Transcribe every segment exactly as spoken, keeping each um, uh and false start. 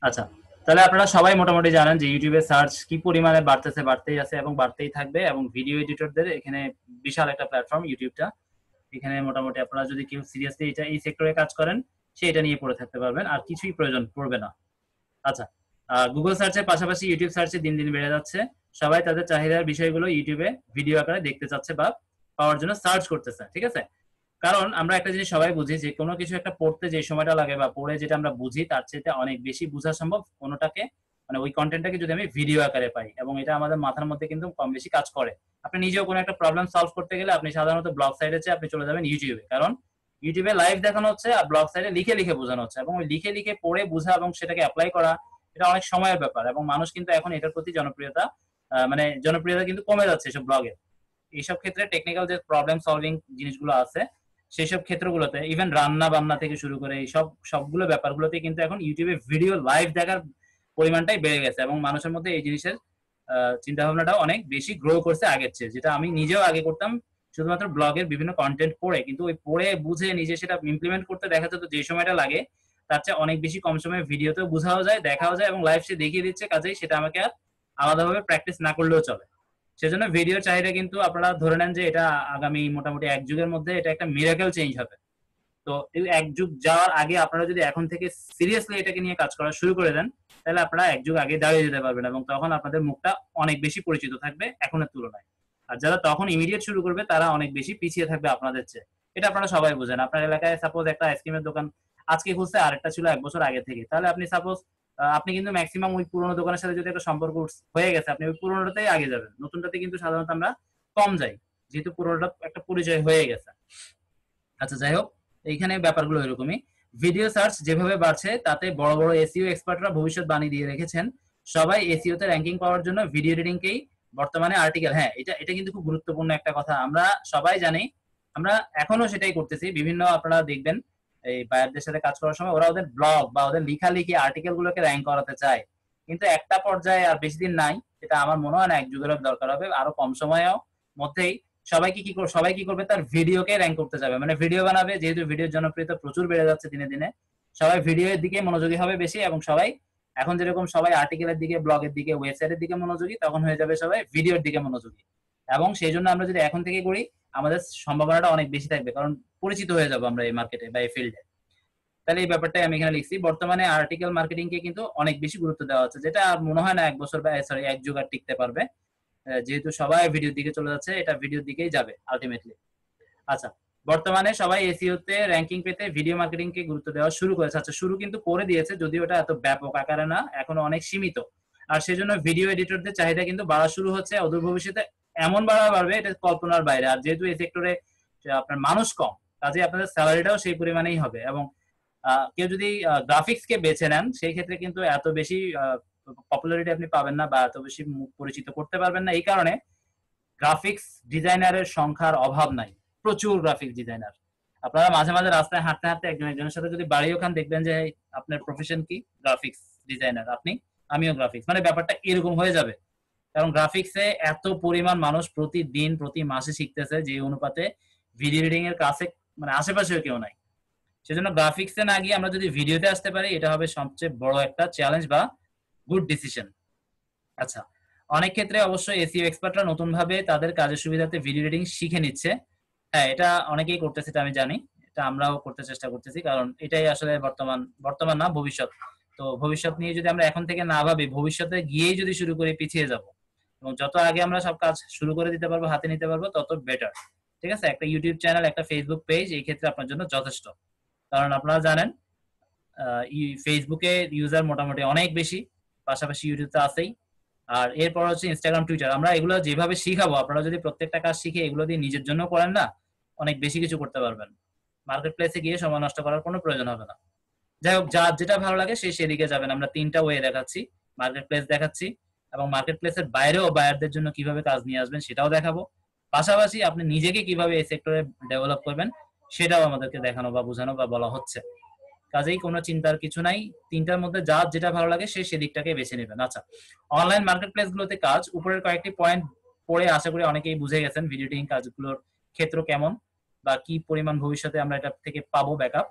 আচ্ছা, তাহলে আপনারা সবাই মোটামুটি জানেন যে ইউটিউবে সার্চ কি পরিমাণে বাড়তেছে, বাড়তেই আছে এবং বাড়তেই থাকবে। এবং ভিডিও এডিটরদের এখানে বিশাল একটা প্ল্যাটফর্ম ইউটিউবটা। এখানে মোটামুটি আপনারা যদি কেউ সিরিয়াসলি এটা এই সেক্টরে কাজ করেন, সে এটা নিয়ে পড়ে থাকতে পারবেন, আর কিছুই প্রয়োজন পড়বে না। আচ্ছা, গুগল সার্চের পাশাপাশি ইউটিউব সার্চে দিন দিন বেড়ে যাচ্ছে। সবাই তাদের চাহিদার বিষয়গুলো ইউটিউবে ভিডিও আকারে দেখতে চাচ্ছে বা পাওয়ার জন্য সার্চ করতেছে, ঠিক আছে? কারণ আমরা একটা জিনিস সবাই বুঝি যে কোনো কিছু একটা পড়তে যে সময়টা লাগে বা পড়ে যেটা আমরা বুঝি তার চেয়ে অনেক বেশি বোঝা সম্ভব কোনোটাকে, মানে ওই কন্টেন্টটাকে যদি আমি ভিডিও আকারে পাই, এবং এটা আমাদের মাথার মধ্যে কিন্তু কম বেশি কাজ করে। আপনি নিজেও কোনো একটা প্রবলেম সলভ করতে গেলে আপনি সাধারণত ব্লগ সাইডে চেয়ে আপনি চলে যাবেন ইউটিউবে, কারণ ইউটিউবে লাইভ দেখানো হচ্ছে আর ব্লগ সাইডে লিখে লিখে বোঝানো হচ্ছে, এবং ওই লিখে লিখে পড়ে বোঝা এবং সেটাকে অ্যাপ্লাই করা এটা অনেক সময়ের ব্যাপার। এবং মানুষ কিন্তু এখন এটার প্রতি জনপ্রিয়তা মানে জনপ্রিয়তা কিন্তু কমে যাচ্ছে এসব ব্লগে। এইসব ক্ষেত্রে টেকনিক্যাল যে প্রবলেম সলভিং জিনিসগুলো আছে সেই সব ক্ষেত্রগুলোতে, ইভেন রান্না বান্না থেকে শুরু করে এই সব সবগুলো ব্যাপারগুলোতে কিন্তু এখন ইউটিউবে ভিডিও লাইভ দেখার পরিমাণটাই বেড়ে গেছে, এবং মানুষের মধ্যে এই জিনিসের চিন্তা ভাবনাটাও অনেক বেশি গ্রো করছে আগের চেয়ে, যেটা আমি নিজেও আগে করতাম শুধুমাত্র ব্লগের বিভিন্ন কন্টেন্ট পড়ে, কিন্তু ওই পড়ে বুঝে নিজে সেটা ইমপ্লিমেন্ট করতে দেখা যেত যে সময়টা লাগে তার চেয়ে অনেক বেশি কম সময়ে ভিডিওতেও বোঝাও যায়, দেখাও যায়, এবং লাইভ সে দেখিয়ে দিচ্ছে, কাজেই সেটা আমাকে আর আলাদাভাবে প্র্যাকটিস না করলেও চলে। সেজন্য ভিডিও চাহিদা কিন্তু আপনারা ধরে নেন যে এটা আগামী মোটামুটি এক যুগের মধ্যে এটা একটা মিরাকেল চেঞ্জ হবে। তো এই এক যুগ যাওয়ার আগে আপনারা যদি এখন থেকে সিরিয়াসলি এটাকে নিয়ে কাজ করা শুরু করে দেন, তাহলে আপনারা এক যুগ আগে দাঁড়িয়ে যেতে পারবেন, এবং তখন আপনাদের মুখটা অনেক বেশি পরিচিত থাকবে এখনের তুলনায়। আর যারা তখন ইমিডিয়েট শুরু করবে তারা অনেক বেশি পিছিয়ে থাকবে আপনাদের চেয়ে। এটা আপনারা সবাই বুঝেন। আপনার এলাকায় সাপোজ একটা আইসক্রিমের দোকান আজকে খুলছে, আরেকটা ছিল এক বছর আগে থেকে, তাহলে আপনি সাপোজ আপনি কিন্তু ম্যাক্সিমাম ওই পুরোনো দোকানের সাথে যদি একটা সম্পর্ক হয়ে গেছে আপনি ওই পুরোনোটাতেই আগে যাবেন, নতুনটাতে কিন্তু সাধারণত আমরা কম যাই, যেহেতু পুরোনোটা একটা পরিচয় হয়ে গেছে। আচ্ছা, যাই হোক, এইখানে ব্যাপারগুলো এরকমই। ভিডিও সার্চ যেভাবে বাড়ছে তাতে বড় বড় এসইও এক্সপার্টরা ভবিষ্যৎবাণী দিয়ে রেখেছেন সবাই এসইও তে র্যাঙ্কিং পাওয়ার জন্য ভিডিও এডিটিংকেই বর্তমানে আর্টিকেল। হ্যাঁ, এটা এটা কিন্তু খুব গুরুত্বপূর্ণ একটা কথা, আমরা সবাই জানি, আমরা এখনো সেটাই করতেছি। বিভিন্ন আপনারা দেখবেন এই বায়ারদের সাথে কাজ করার সময় ওরা ওদের ব্লগ বা ওদের লেখালেখি আর্টিকেল গুলোকে র্যাঙ্ক করাতে চায়, কিন্তু একটা পর্যায়ে আর বেশি দিন নাই, এটা আমার মনে হয় না এক যুগের দরকার হবে, আরো কম সময়েও মধ্যেই সবাই কি কি করবে, সবাই কি করবে, তার ভিডিওকে র্যাঙ্ক করতে যাবে, মানে ভিডিও বানাবে, যেহেতু ভিডিওর জনপ্রিয়তা প্রচুর বেড়ে যাচ্ছে দিনে দিনে, সবাই ভিডিওর দিকে মনোযোগী হবে বেশি, এবং সবাই এখন যেরকম সবাই আর্টিকেলের দিকে, ব্লগের দিকে, ওয়েবসাইটের দিকে মনোযোগী, তখন হয়ে যাবে সবাই ভিডিওর দিকে মনোযোগী। এবং সেই জন্য আমরা যদি এখন থেকে করি আমাদের সম্ভাবনাটা অনেক বেশি থাকবে, কারণ পরিচিত হয়ে যাবো আমরা এই মার্কেটে বা এই ফিল্ডে। তাহলে এই ব্যাপারটাই আমি এখানে লিখছি, বর্তমানে আর্টিকেল মার্কেটিং কে কিন্তু অনেক বেশি গুরুত্ব দেওয়া হচ্ছে, যেটা আর মনে হয় না এক বছর বা সরি এক যুগ আর টিকতে পারবে, যেহেতু সবাই ভিডিওর দিকে চলে যাচ্ছে, এটা ভিডিওর দিকেই যাবে আলটিমেটলি। আচ্ছা, বর্তমানে সবাই এসইও তে র্যাঙ্কিং পেতে ভিডিও মার্কেটিং কে গুরুত্ব দেওয়া শুরু করেছে। আচ্ছা, শুরু কিন্তু করে দিয়েছে, যদিও এটা এত ব্যাপক আকারে না, এখনো অনেক সীমিত। আর সেজন্য ভিডিও এডিটরদের চাহিদা কিন্তু বাড়া শুরু হচ্ছে, অদূর ভবিষ্যতে এমন বাড়া বাড়বে এটা কল্পনার বাইরে। আর যেহেতু এই সেক্টরে আপনার মানুষ কম, কাজে আপনাদের স্যালারিটাও সেই পরিমাণেই হবে। এবং কেউ যদি গ্রাফিক্স কে বেছে নেন সেই ক্ষেত্রে কিন্তু এত বেশি পপুলারিটি আপনি পাবেন না বা এত বেশি মুখ পরিচিত করতে পারবেন না, এই কারণে গ্রাফিক্স ডিজাইনারের সংখ্যার অভাব নাই, প্রচুর গ্রাফিক্স ডিজাইনার। আপনারা মাঝে মাঝে রাস্তায় হাঁটতে হাঁটতে একজন একজনের সাথে যদি বাড়িও খান, দেখবেন যে আপনার প্রফেশন কি, গ্রাফিক্স ডিজাইনার, আপনি আমিও গ্রাফিক্স, মানে ব্যাপারটা এরকম হয়ে যাবে। কারণ গ্রাফিক্সে এত পরিমাণ মানুষ প্রতিদিন প্রতি মাসে শিখতেছে, যে অনুপাতে ভিডিও এডিটিং এর কাছে মানে আশেপাশেও কেউ নাই। সেজন্য গ্রাফিক্সে না গিয়ে আমরা যদি ভিডিওতে আসতে পারি, এটা হবে সবচেয়ে বড় একটা চ্যালেঞ্জ বা গুড ডিসিশন। আচ্ছা, অনেক ক্ষেত্রে অবশ্যই এসইও এক্সপার্টরা নতুন ভাবে তাদের কাজের সুবিধাতে ভিডিও এডিটিং শিখে নিচ্ছে। হ্যাঁ, এটা অনেকেই করতেছে, এটা আমি জানি, এটা আমরাও করতে চেষ্টা করতেছি, কারণ এটাই আসলে বর্তমান বর্তমান না ভবিষ্যৎ। তো ভবিষ্যৎ নিয়ে যদি আমরা এখন থেকে না ভাবি, ভবিষ্যতে গিয়েই যদি শুরু করি পিছিয়ে যাব, এবং যত আগে আমরা সব কাজ শুরু করে দিতে পারবো, হাতে নিতে পারবো, তত বেটার। ঠিক আছে, একটা ইউটিউব চ্যানেল, একটা ফেসবুক পেজ এই ক্ষেত্রে আপনার জন্য যথেষ্ট। কারণ আপনারা জানেন ফেসবুকে ইউজার মোটামুটি অনেক বেশি, পাশাপাশি ইউটিউব তো আছেই, আর এরপর হচ্ছে ইনস্টাগ্রাম, টুইটার। আমরা এগুলো যেভাবে শিখাবো, আপনারা যদি প্রত্যেকটা কাজ শিখে এগুলো দিয়ে নিজের জন্য করেন না, অনেক বেশি কিছু করতে পারবেন। মার্কেট প্লেসে গিয়ে সময় নষ্ট করার কোনো প্রয়োজন হবে না। যাই হোক, যার যেটা ভালো লাগে সে সেদিকে যাবেন। আমরা তিনটা ওয়ে দেখাচ্ছি, মার্কেট প্লেস দেখাচ্ছি, এবং মার্কেট প্লেসের বাইরেও বায়ারদের জন্য কিভাবে কাজ নিয়ে আসবেন সেটাও দেখাবো। পাশাপাশি আপনি নিজেকে কিভাবে এই সেক্টরে ডেভেলপ করবেন সেটাও আমাদেরকে দেখানো বা বোঝানো বা বলা হচ্ছে। কাজেই কোনো চিন্তার কিছু নাই, তিনটার মধ্যে যার যেটা ভালো লাগে সে সেদিকটাকে বেছে নেবেন। আচ্ছা, অনলাইন মার্কেট প্লেস গুলোতে কাজ, উপরের কয়েকটি পয়েন্ট পড়ে আশা করি অনেকেই বুঝে গেছেন ভিডিও এডিটিং কাজগুলোর ক্ষেত্র কেমন বা কি পরিমাণ ভবিষ্যতে আমরা এটা থেকে পাবো ব্যাকআপ।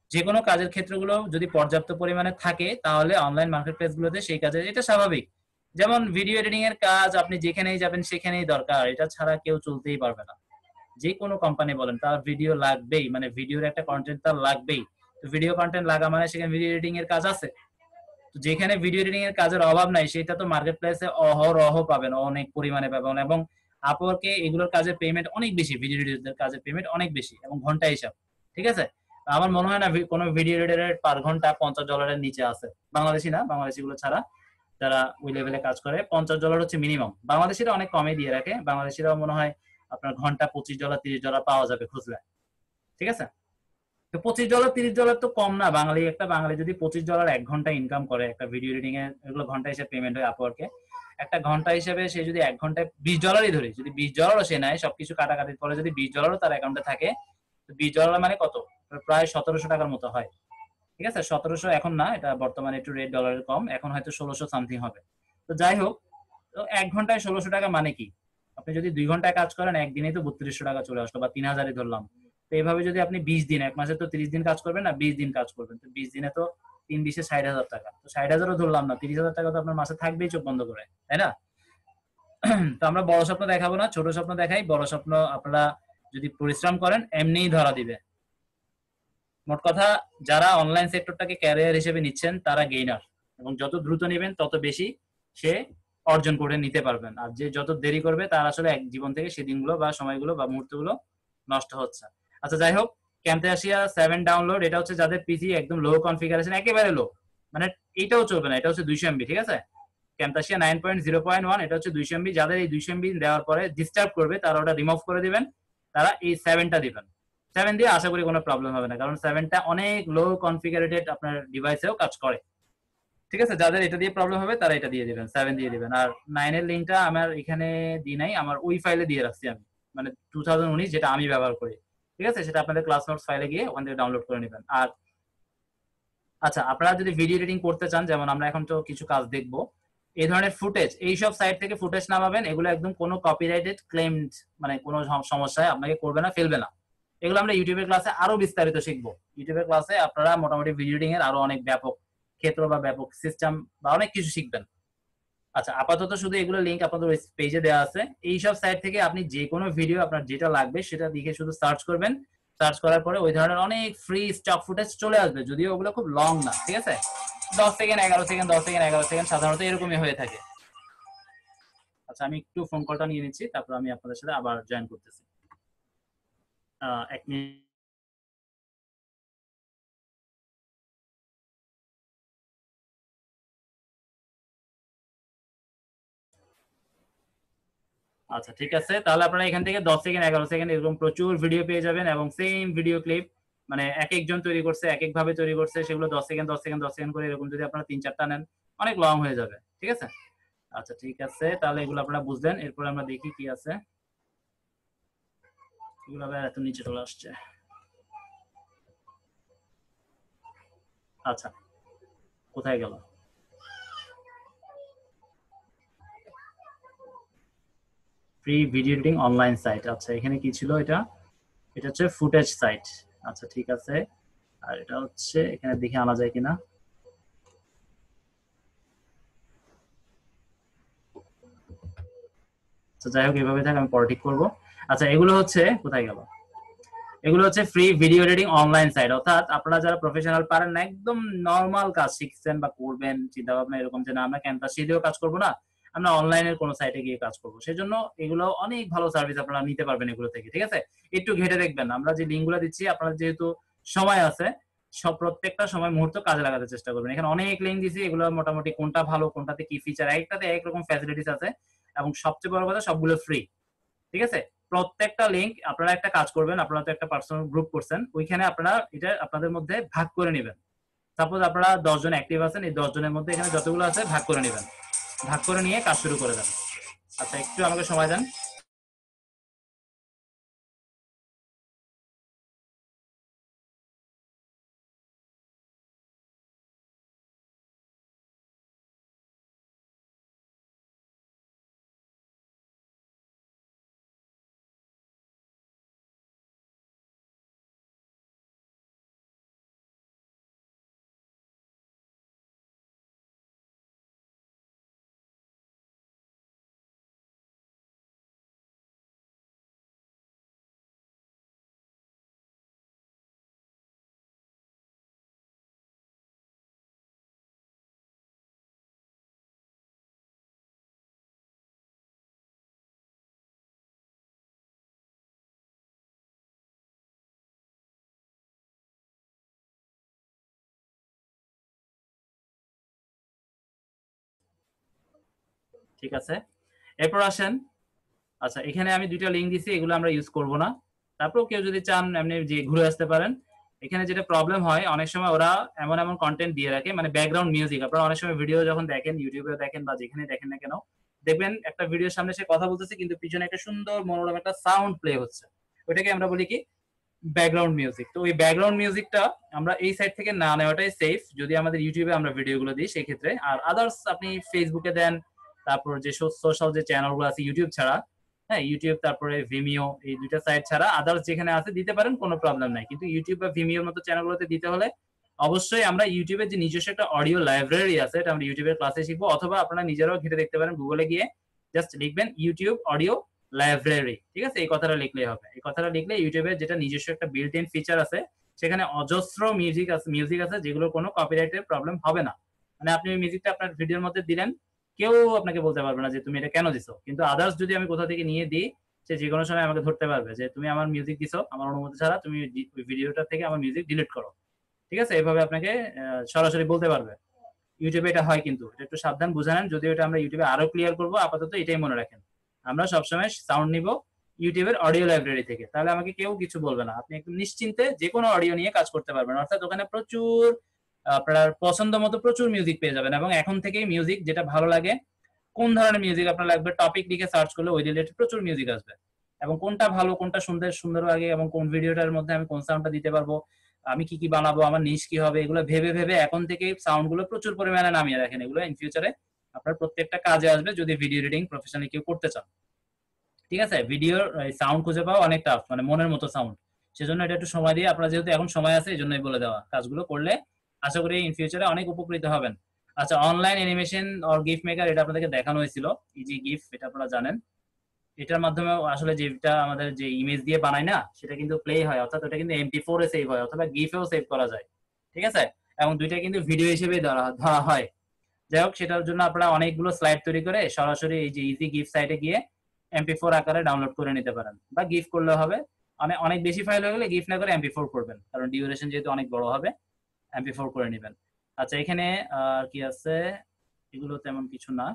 যে কোনো কাজের ক্ষেত্রগুলো যদি পর্যাপ্ত পরিমাণে থাকে তাহলে অনলাইন মার্কেট প্লেসগুলোতে সেই কাজে এটা স্বাভাবিক। যেমন ভিডিও এডিটিং এর কাজ আপনি যেখানেই যাবেন সেখানেই দরকার। এটা ছাড়া কেউ চলতেই পারবে না। যে কোনো কোম্পানি বলেন তার ভিডিও লাগবেই, মানে ভিডিওর একটা কন্টেন্ট তার লাগবেই। তো ভিডিও কন্টেন্ট লাগা মানে সেখানে ভিডিও এডিটিং এর কাজ আছে। তো যেখানে ভিডিও এডিটিং এর কাজের অভাব নাই সেটা তো মার্কেট প্লেসে অহরহ পাবেন, অনেক পরিমাণে পাবেন এবং আপওয়ার্কে এগুলোর কাজের পেমেন্ট অনেক বেশি, ভিডিও এডিটরদের কাজের পেমেন্ট অনেক বেশি এবং ঘন্টা হিসাব। ঠিক আছে? আমার মনে হয় না কোনো ভিডিও এডিটরের পার ঘন্টা পঞ্চাশ ডলারের নিচে আছে। বাংলাদেশি না, বাংলাদেশি গুলো ছাড়া যারা ওই লেভেলে কাজ করে পঞ্চাশ ডলার হচ্ছে মিনিমাম। বাংলাদেশিরা অনেক কমে দিয়ে রাখে। বাংলাদেশিরাও মনে হয় আপনার ঘন্টা পঁচিশ ডলার তিরিশ ডলার পাওয়া যাবে খুঁজলে। ঠিক আছে? তো পঁচিশ ডলার তিরিশ ডলার তো কম না। বাঙালি একটা বাঙালি যদি পঁচিশ ডলার এক ঘন্টা ইনকাম করে একটা ভিডিও এডিটিং এ, এগুলো ঘন্টা হিসেবে পেমেন্ট হয় আপওয়ার্কে, একটা ঘন্টা হিসেবে সে যদি এক ঘন্টায় বিশ ডলারই ধরি, যদি বিশ ডলারও সে নেয় সবকিছু কাটাকাটির পরে, যদি বিশ ডলারও তার অ্যাকাউন্টে থাকে, তো বিশ ডলার মানে কত? প্রায় সতেরোশো টাকার মতো হয়। ঠিক আছে? সতেরোশো এখন না, এটা বর্তমানে একটু রেট ডলারের কম, এখন হয়তো ষোলোশো সামথিং হবে। তো যাই হোক, তো এক ঘন্টায় ষোলোশো টাকা মানে কি? আপনি যদি দুই ঘন্টায় কাজ করেন একদিনেই তো বত্রিশশো টাকা চলে আসলো, বা তিন হাজারই ধরলাম। তো এইভাবে যদি আপনি বিশ দিন, এক মাসে তো তিরিশ দিন কাজ করবেন না, বিশ দিন কাজ করবেন, তো বিশ দিনে তো তিন বিশে ষাট হাজার টাকা। তো ষাট হাজারও ধরলাম না, তিরিশ হাজার টাকা তো আপনার মাসে থাকবেই চোখ বন্ধ করে, তাই না? তো আমরা বড় স্বপ্ন দেখাবো না, ছোট স্বপ্ন দেখাই। বড় স্বপ্ন আপনারা যদি পরিশ্রম করেন এমনিই ধরা দিবে। মোট কথা, যারা অনলাইন সেক্টরটাকে ক্যারিয়ার হিসেবে নিচ্ছেন তারা গেইনার, এবং যত দ্রুত নেবেন তত বেশি সে অর্জন করে নিতে পারবেন। আর যে যত দেরি করবে তার আসলে এক জীবন থেকে সেই দিনগুলো বা সময়গুলো বা মুহূর্তগুলো নষ্ট হচ্ছে। আচ্ছা যাই হোক, ক্যামতাসিয়া সেভেন ডাউনলোড, এটা হচ্ছে যাদের পিসি একদম লো কনফিগারেশন, একেবারে লো, মানে এইটাও চলবে না, এটা হচ্ছে দুইশো এমবি। ঠিক আছে? Camtasia nine point zero point one, এটা হচ্ছে দুইশো এমবি। যাদের এই দুইশো এমবি দেওয়ার পরে ডিস্টার্ব করবে তারা ওটা রিমুভ করে দিবেন, তারা এই সেভেনটা দিবেন। সেভেন দিয়ে আশা করি কোনো প্রবলেম হবে না, কারণ সেভেনটা অনেক লো কনফিগারেটেড আপনার ডিভাইসেও কাজ করে। ঠিক আছে? যাদের এটা দিয়ে প্রবলেম হবে তারা এটা দিয়ে দিবেন, সেভেন দিয়ে দিবেন। আর নাইনের লিঙ্কটা আমার এখানে দিই নাই, আমার ওই ফাইলে দিয়ে রাখছি আমি, মানে টু থাউজেন্ড উনিশ যেটা আমি ব্যবহার করি। ঠিক আছে? সেটা আপনাদের ক্লাস নোটস ফাইলে গিয়ে ওখান থেকে ডাউনলোড করে নেবেন। আর আচ্ছা, আপনারা যদি ভিডিও এডিটিং করতে চান, যেমন আমরা এখন তো কিছু কাজ দেখবো, এই ধরনের ফুটেজ এইসব সাইট থেকে ফুটেজ নামাবেন, এগুলো একদম কোনো কপিরাইটেড ক্লেমড, মানে কোনো সমস্যায় আপনাকে করবে না, ফেলবে না। এগুলো আমরা ইউটিউবের ক্লাসে আরো বিস্তারিত শিখবো। ইউটিউবের ক্লাসে আপনারা মোটামুটি ভিডিও এডিটিং এর আরো অনেক ব্যাপক ক্ষেত্র বা ব্যাপক সিস্টেম বা অনেক কিছু শিখবেন। আচ্ছা, আপাতত শুধু এগুলো লিঙ্ক আপনাদের পেজে দেওয়া আছে। এইসব সাইট থেকে আপনি যে কোনো ভিডিও আপনার যেটা লাগবে সেটা দিকে শুধু সার্চ করবেন। সার্চ করার পরে ওই ধরনের অনেক ফ্রি স্টক ফুটেজ চলে আসবে, যদিও ওগুলো খুব লং না। ঠিক আছে? দশ সেকেন্ড এগারো সেকেন্ড দশ সেকেন্ড এগারো সেকেন্ড সাধারণত এরকমই হয়ে থাকে। আচ্ছা, আমি একটু ফোন কলটা নিয়ে নিচ্ছি, তারপর আমি আপনাদের সাথে আবার জয়েন করতেছি। এক মিনিট। আচ্ছা ঠিক আছে, তাহলে আপনারা এখান থেকে দশ সেকেন্ড এগারো সেকেন্ড এরকম প্রচুর ভিডিও পেয়ে যাবেন, এবং সেম ভিডিও ক্লিপ মানে এক একজন তৈরি করছে, এক এক ভাবে তৈরি করছে, সেগুলো দশ সেকেন্ড দশ সেকেন্ড দশ সেকেন্ড করে এরকম যদি আপনারা তিন চারটা নেন অনেক লং হয়ে যাবে। ঠিক আছে? আচ্ছা ঠিক আছে, তাহলে এগুলো আপনারা বুঝলেন। এরপর আমরা দেখি কি আছে। এগুলো আবার এত নিচে চলে আসছে। আচ্ছা, কোথায় গেল? Free video editing online site. আচ্ছা, এখানে কি ছিল? এটা এটা হচ্ছে ফুটেজ সাইট। আচ্ছা ঠিক আছে, আর এটা হচ্ছে এখানে দেখে আনা যায় কিনা। আচ্ছা যাই হোক, এভাবে থাক, আমি পরে ঠিক করবো। আচ্ছা, এগুলো হচ্ছে কোথায় গেল? এগুলো হচ্ছে free video editing online site, অর্থাৎ আপনারা যারা প্রফেশনাল পারেন না, একদম নর্মাল কাজ শিখছেন বা করবেন চিন্তা ভাবনা এরকম, যে না আমরা ক্যাম্পাসে দিয়েও কাজ করবো না, আমরা অনলাইনের কোনো সাইটে গিয়ে কাজ করবো, সেজন্য এগুলো অনেক ভালো সার্ভিস আপনারা নিতে পারবেন এগুলো থেকে। ঠিক আছে? একটু ঘেটে দেখবেন, আমরা যে লিঙ্কগুলো দিচ্ছি আপনারা যেহেতু সময় আছে, সব প্রত্যেকটা সময় মুহূর্ত কাজে লাগাতে চেষ্টা করবেন। এখানে অনেক লিঙ্ক দিচ্ছি, এগুলো মোটামুটি কোনটা ভালো কোনটাতে কি ফিচার, একটাতে একরকম ফ্যাসিলিটিস আছে, এবং সবচেয়ে বড় কথা সবগুলো ফ্রি। ঠিক আছে? প্রত্যেকটা লিঙ্ক আপনারা একটা কাজ করবেন, আপনারা তো একটা পার্সোনাল গ্রুপ করছেন, ওইখানে আপনারা এটা আপনাদের মধ্যে ভাগ করে নেবেন। সাপোজ আপনারা দশ জন অ্যাক্টিভ আছেন, এই দশ জনের মধ্যে এখানে যতগুলো আছে ভাগ করে নেবেন, ভাগ করে নিয়ে কাজ শুরু করে দেন। আচ্ছা, একটু আমাকে সময় দেন। ঠিক আছে, এরপর আসেন, আচ্ছা এখানে আমি দুইটা লিঙ্ক দিছি, এগুলো আমরা ইউজ করব না। তারপরেও কেউ যদি চান এমনি যে ঘুরে আসতে পারেন। এখানে যেটা প্রবলেম হয় অনেক সময় ওরা এমন এমন কন্টেন্ট দিয়ে রাখে, মানে ব্যাকগ্রাউন্ড মিউজিক। আপনারা অনেক সময় ভিডিও যখন দেখেন, ইউটিউবে দেখেন বা যেখানে দেখেন না কেন, দেখবেন একটা ভিডিওর সামনে সে কথা বলতেছে কিন্তু পিছনে একটা সুন্দর মনোরম একটা সাউন্ড প্লে হচ্ছে, ওইটাকে আমরা বলি কি ব্যাকগ্রাউন্ড মিউজিক। তো ওই ব্যাকগ্রাউন্ড মিউজিকটা আমরা এই সাইড থেকে না নেওয়াটাই সেফ, যদি আমাদের ইউটিউবে আমরা ভিডিওগুলো দিই সেই ক্ষেত্রে। আর আদার্স আপনি ফেসবুকে দেন, তারপর যে সোশ্যাল যে চ্যানেলগুলো আছে ইউটিউব ছাড়া, হ্যাঁ ইউটিউব তারপরে ভিমিও, এই দুইটা সাইট ছাড়া আদার্স যেখানে আছে দিতে পারেন, কোনো প্রবলেম নাই। কিন্তু ইউটিউব বা ভিমিওর মতো চ্যানেলগুলোতে দিতে হলে অবশ্যই আমরা ইউটিউবের যে নিজস্ব একটা অডিও লাইব্রেরি আছে, এটা আমরা ইউটিউবের ক্লাসে শিখবো, অথবা আপনারা নিজেরাও ঘেটে দেখতে পারেন, গুগলে গিয়ে জাস্ট লিখবেন ইউটিউব অডিও লাইব্রেরি, ঠিক আছে, এই কথাটা লিখলেই হবে। এই কথাটা লিখলে ইউটিউবের যেটা নিজস্ব একটা বিল্ট ইন ফিচার আছে, সেখানে অজস্র মিউজিক আছে মিউজিক আছে যেগুলোর কোনো কপিরাইটের প্রবলেম হবে না। মানে আপনি ওই মিউজিকটা আপনার ভিডিওর মধ্যে দিলেন, কেউ আপনাকে বলতে পারবে না যে তুমি এটা কেন দিছো। কিন্তু আদার্স যদি আমি কোথা থেকে নিয়ে দিই, সে যে কোনো সময় আমাকে ধরতে পারবে যে তুমি আমার মিউজিক দিছো আমার অনুমতি ছাড়া, তুমি ওই ভিডিওটা থেকে আমার মিউজিক ডিলিট করো, ঠিক আছে, এভাবে আপনাকে সরাসরি বলতে পারবে। ইউটিউবে এটা হয়, কিন্তু এটা একটু সাবধান বুঝে নেন, যদিও এটা আমরা ইউটিউবে আরো ক্লিয়ার করবো, আপাতত এটাই মনে রাখেন। আমরা সবসময় সাউন্ড নিব ইউটিউবের অডিও লাইব্রেরি থেকে, তাহলে আমাকে কেউ কিছু বলবে না, আপনি একদম নিশ্চিন্তে যে কোনো অডিও নিয়ে কাজ করতে পারবেন। অর্থাৎ ওখানে প্রচুর আপনার পছন্দ মতো প্রচুর মিউজিক পেয়ে যাবেন, এবং এখন থেকেই মিউজিক যেটা ভালো লাগে, কোন ধরনের মিউজিক আপনার লাগবে, টপিক লিখে সার্চ করলে ওই রিলেটেড প্রচুর মিউজিক আসবে, এবং কোনটা ভালো কোনটা সুন্দর সুন্দর লাগে, এবং কোন ভিডিওটার মধ্যে আমি কোন সাউন্ডটা দিতে পারবো, আমি কি কি বানাবো, আমার নিশ কি হবে, এগুলো ভেবে ভেবে এখন থেকে সাউন্ড গুলো প্রচুর পরিমাণে নামিয়ে রাখেন। এগুলো ইন ফিউচারে আপনার প্রত্যেকটা কাজে আসবে যদি ভিডিও এডিটিং প্রফেশনালি কেউ করতে চান, ঠিক আছে। ভিডিওর সাউন্ড খুঁজে পাওয়া অনেক টাফ, মানে মনের মতো সাউন্ড, সেজন্য এটা একটু সময় দিয়ে, আপনার যেহেতু এখন সময় আছে এই জন্যই বলে দেওয়া, কাজগুলো করলে আশা করি ইন ফিউচারে অনেক উপকৃত হবেন। আচ্ছা, online animation or gift maker, এটা আপনাদেরকে দেখানো হয়েছিল, ইজি গিফট, এটা আপনারা জানেন। এটার মাধ্যমে আসলে যেটা আমাদের যে ইমেজ দিয়ে বানাই না, সেটা কিন্তু প্লে হয়, অর্থাৎ ওটা কিন্তু এমপি ফোর এ সেভ হয়, অথবা গিফেও সেভ করা যায়, ঠিক আছে, এবং দুইটা কিন্তু ভিডিও হিসেবে ধরা ধরা হয়। যাই হোক, সেটার জন্য আপনারা অনেকগুলো স্লাইড তৈরি করে সরাসরি এই যে ইজি গিফট সাইটে গিয়ে এমপি ফোর আকারে ডাউনলোড করে নিতে পারেন, বা গিফট করলে হবে। অনেক অনেক বেশি ফাইল হয়ে গেলে গিফট না করে এমপি ফোর করবেন, কারণ ডিউরেশন যেহেতু অনেক বড় হবে, এমপি ফোর করে নেবেন। আচ্ছা, এখানে আর কি আছে, এগুলো তেমন কিছু না,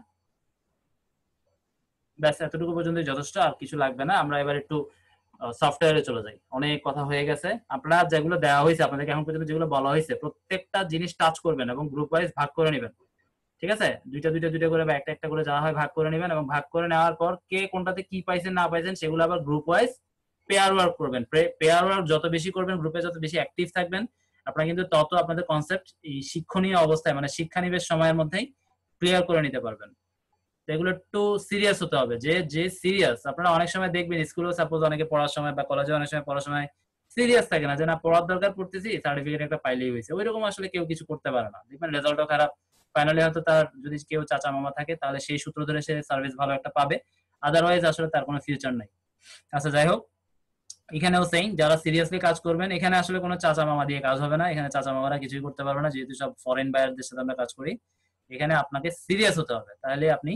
ব্যাস এতটুকু পর্যন্তই যথেষ্ট, আর কিছু লাগবে না। আমরা এবার একটু সফটওয়্যারে চলে যাই, অনেক কথা হয়ে গেছে। আপনারা যেগুলো দেওয়া হয়েছে, আপনাদেরকে এখন পর্যন্ত যেগুলো বলা হয়েছে, প্রত্যেকটা জিনিস টাচ করবেন এবং গ্রুপ ওয়াইজ ভাগ করে নেবেন, ঠিক আছে, দুইটা দুইটা দুইটা করে বা একটা একটা করে যা হয় ভাগ করে নেবেন, এবং ভাগ করে নেওয়ার পর কে কোনটাতে কি পাইছেন না পাইছেন সেগুলো আবার গ্রুপ ওয়াইজ পেয়ার ওয়ার্ক করবেন। পেয়ার ওয়ার্ক যত বেশি করবেন, গ্রুপে যত বেশি অ্যাক্টিভ থাকবেন, আপনারা কিন্তু তত আপনাদের কনসেপ্ট এই শিক্ষণীয় অবস্থায়, মানে শিক্ষানিবেশ সময়ের মধ্যেই ক্লিয়ার করে নিতে পারবেন। এগুলো একটু সিরিয়াস হতে হবে, যে যে সিরিয়াস, আপনারা অনেক সময় দেখবেন স্কুলেও সাপোজ অনেকে পড়ার সময় বা কলেজে অনেক সময় পড়ার সময় সিরিয়াস থাকে না, যে না পড়ার দরকার, পড়তেছি সার্টিফিকেট একটা পাইলেই হয়েছে, ওই রকম আসলে কেউ কিছু করতে পারে না, দেখবেন রেজাল্টও খারাপ, ফাইনালি হয়তো তার যদি কেউ চাচা মামা থাকে তাহলে সেই সূত্র ধরে সে সার্ভিস ভালো একটা পাবে, আদারওয়াইজ আসলে তার কোনো ফিউচার নাই। আচ্ছা যাই হোক, এখানেও সেইম, যারা সিরিয়াসলি কাজ করবেন, এখানে আসলে কোনো চাচা মামা দিয়ে কাজ হবে না, এখানে চাচা মামারা কিছুই করতে পারবে না, যেহেতু সব ফরেন বায়ারদের সাথে আমরা কাজ করি। এখানে আপনাকে সিরিয়াস হতে হবে, তাহলে আপনি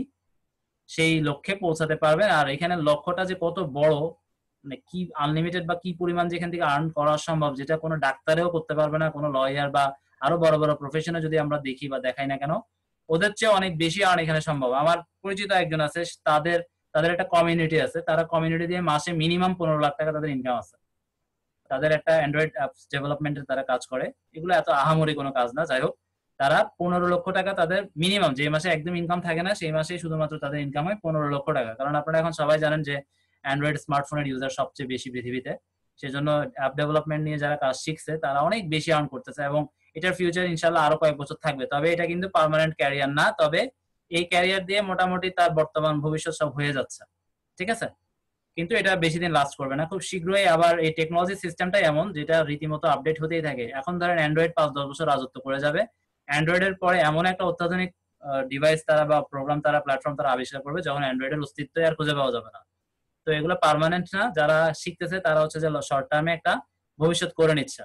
সেই লক্ষ্যে পৌঁছাতে পারবেন। আর এখানে লক্ষ্যটা যে কত বড়, মানে কি আনলিমিটেড বা কি পরিমাণ যেখান থেকে আর্ন করা সম্ভব, যেটা কোনো ডাক্তারেও করতে পারবে না, কোনো লয়ার বা আরো বড় বড় প্রফেশনে যদি আমরা দেখি বা দেখাই না কেন, ওদের চেয়ে অনেক বেশি আর্ন এখানে সম্ভব। আমার পরিচিত একজন আছে, তাদের তাদের একটা কমিউনিটি আছে, তারা কমিউনিটি দিয়ে মাসে মিনিমাম পনেরো লাখ টাকা তাদের ইনকাম আছে। তাদের একটা অ্যান্ড্রয়েড অ্যাপস ডেভেলপমেন্টের তারা কাজ করে, এগুলো এত আহামরি কোনো কাজ না। যাই হোক, তারা পনেরো লক্ষ টাকা তাদের মিনিমাম, যে মাসে একদম ইনকাম থাকে না সেই মাসেই শুধুমাত্র তাদের ইনকাম হয় পনেরো লক্ষ টাকা। কারণ আপনারা এখন সবাই জানেন যে অ্যান্ড্রয়েড স্মার্টফোনের ইউজার সবচেয়ে বেশি পৃথিবীতে, সেজন্য অ্যাপ ডেভেলপমেন্ট নিয়ে যারা কাজ শিখছে তারা অনেক বেশি আর্ন করতেছে, এবং এটার ফিউচার ইনশাল্লাহ আরো কয়েক বছর থাকবে। তবে এটা কিন্তু পার্মানেন্ট ক্যারিয়ার না, তবে এই ক্যারিয়ার দিয়ে মোটামুটি তার বর্তমান ভবিষ্যৎ সব হয়ে যাচ্ছে, ঠিক আছে, কিন্তু এটা বেশি দিন লাস্ট করবে না। খুব শীঘ্রই আবার এই টেকনোলজি সিস্টেমটাই এমন যেটা রীতিমতো আপডেট হতেই থাকে। এখন ধরেন অ্যান্ড্রয়েড পাঁচ দশ বছর রাজত্ব করে যাবে, অ্যান্ড্রয়েডের পরে এমন একটা অত্যাধুনিক ডিভাইস তারা বা প্রোগ্রাম তারা প্ল্যাটফর্ম তারা আবিষ্কার করবে যখন অ্যান্ড্রয়েডের অস্তিত্ব আর খুঁজে পাওয়া যাবে না। তো এগুলো পার্মানেন্ট না, যারা শিখতেছে তারা হচ্ছে যে শর্ট টার্মে একটা ভবিষ্যৎ করে নিচ্ছে।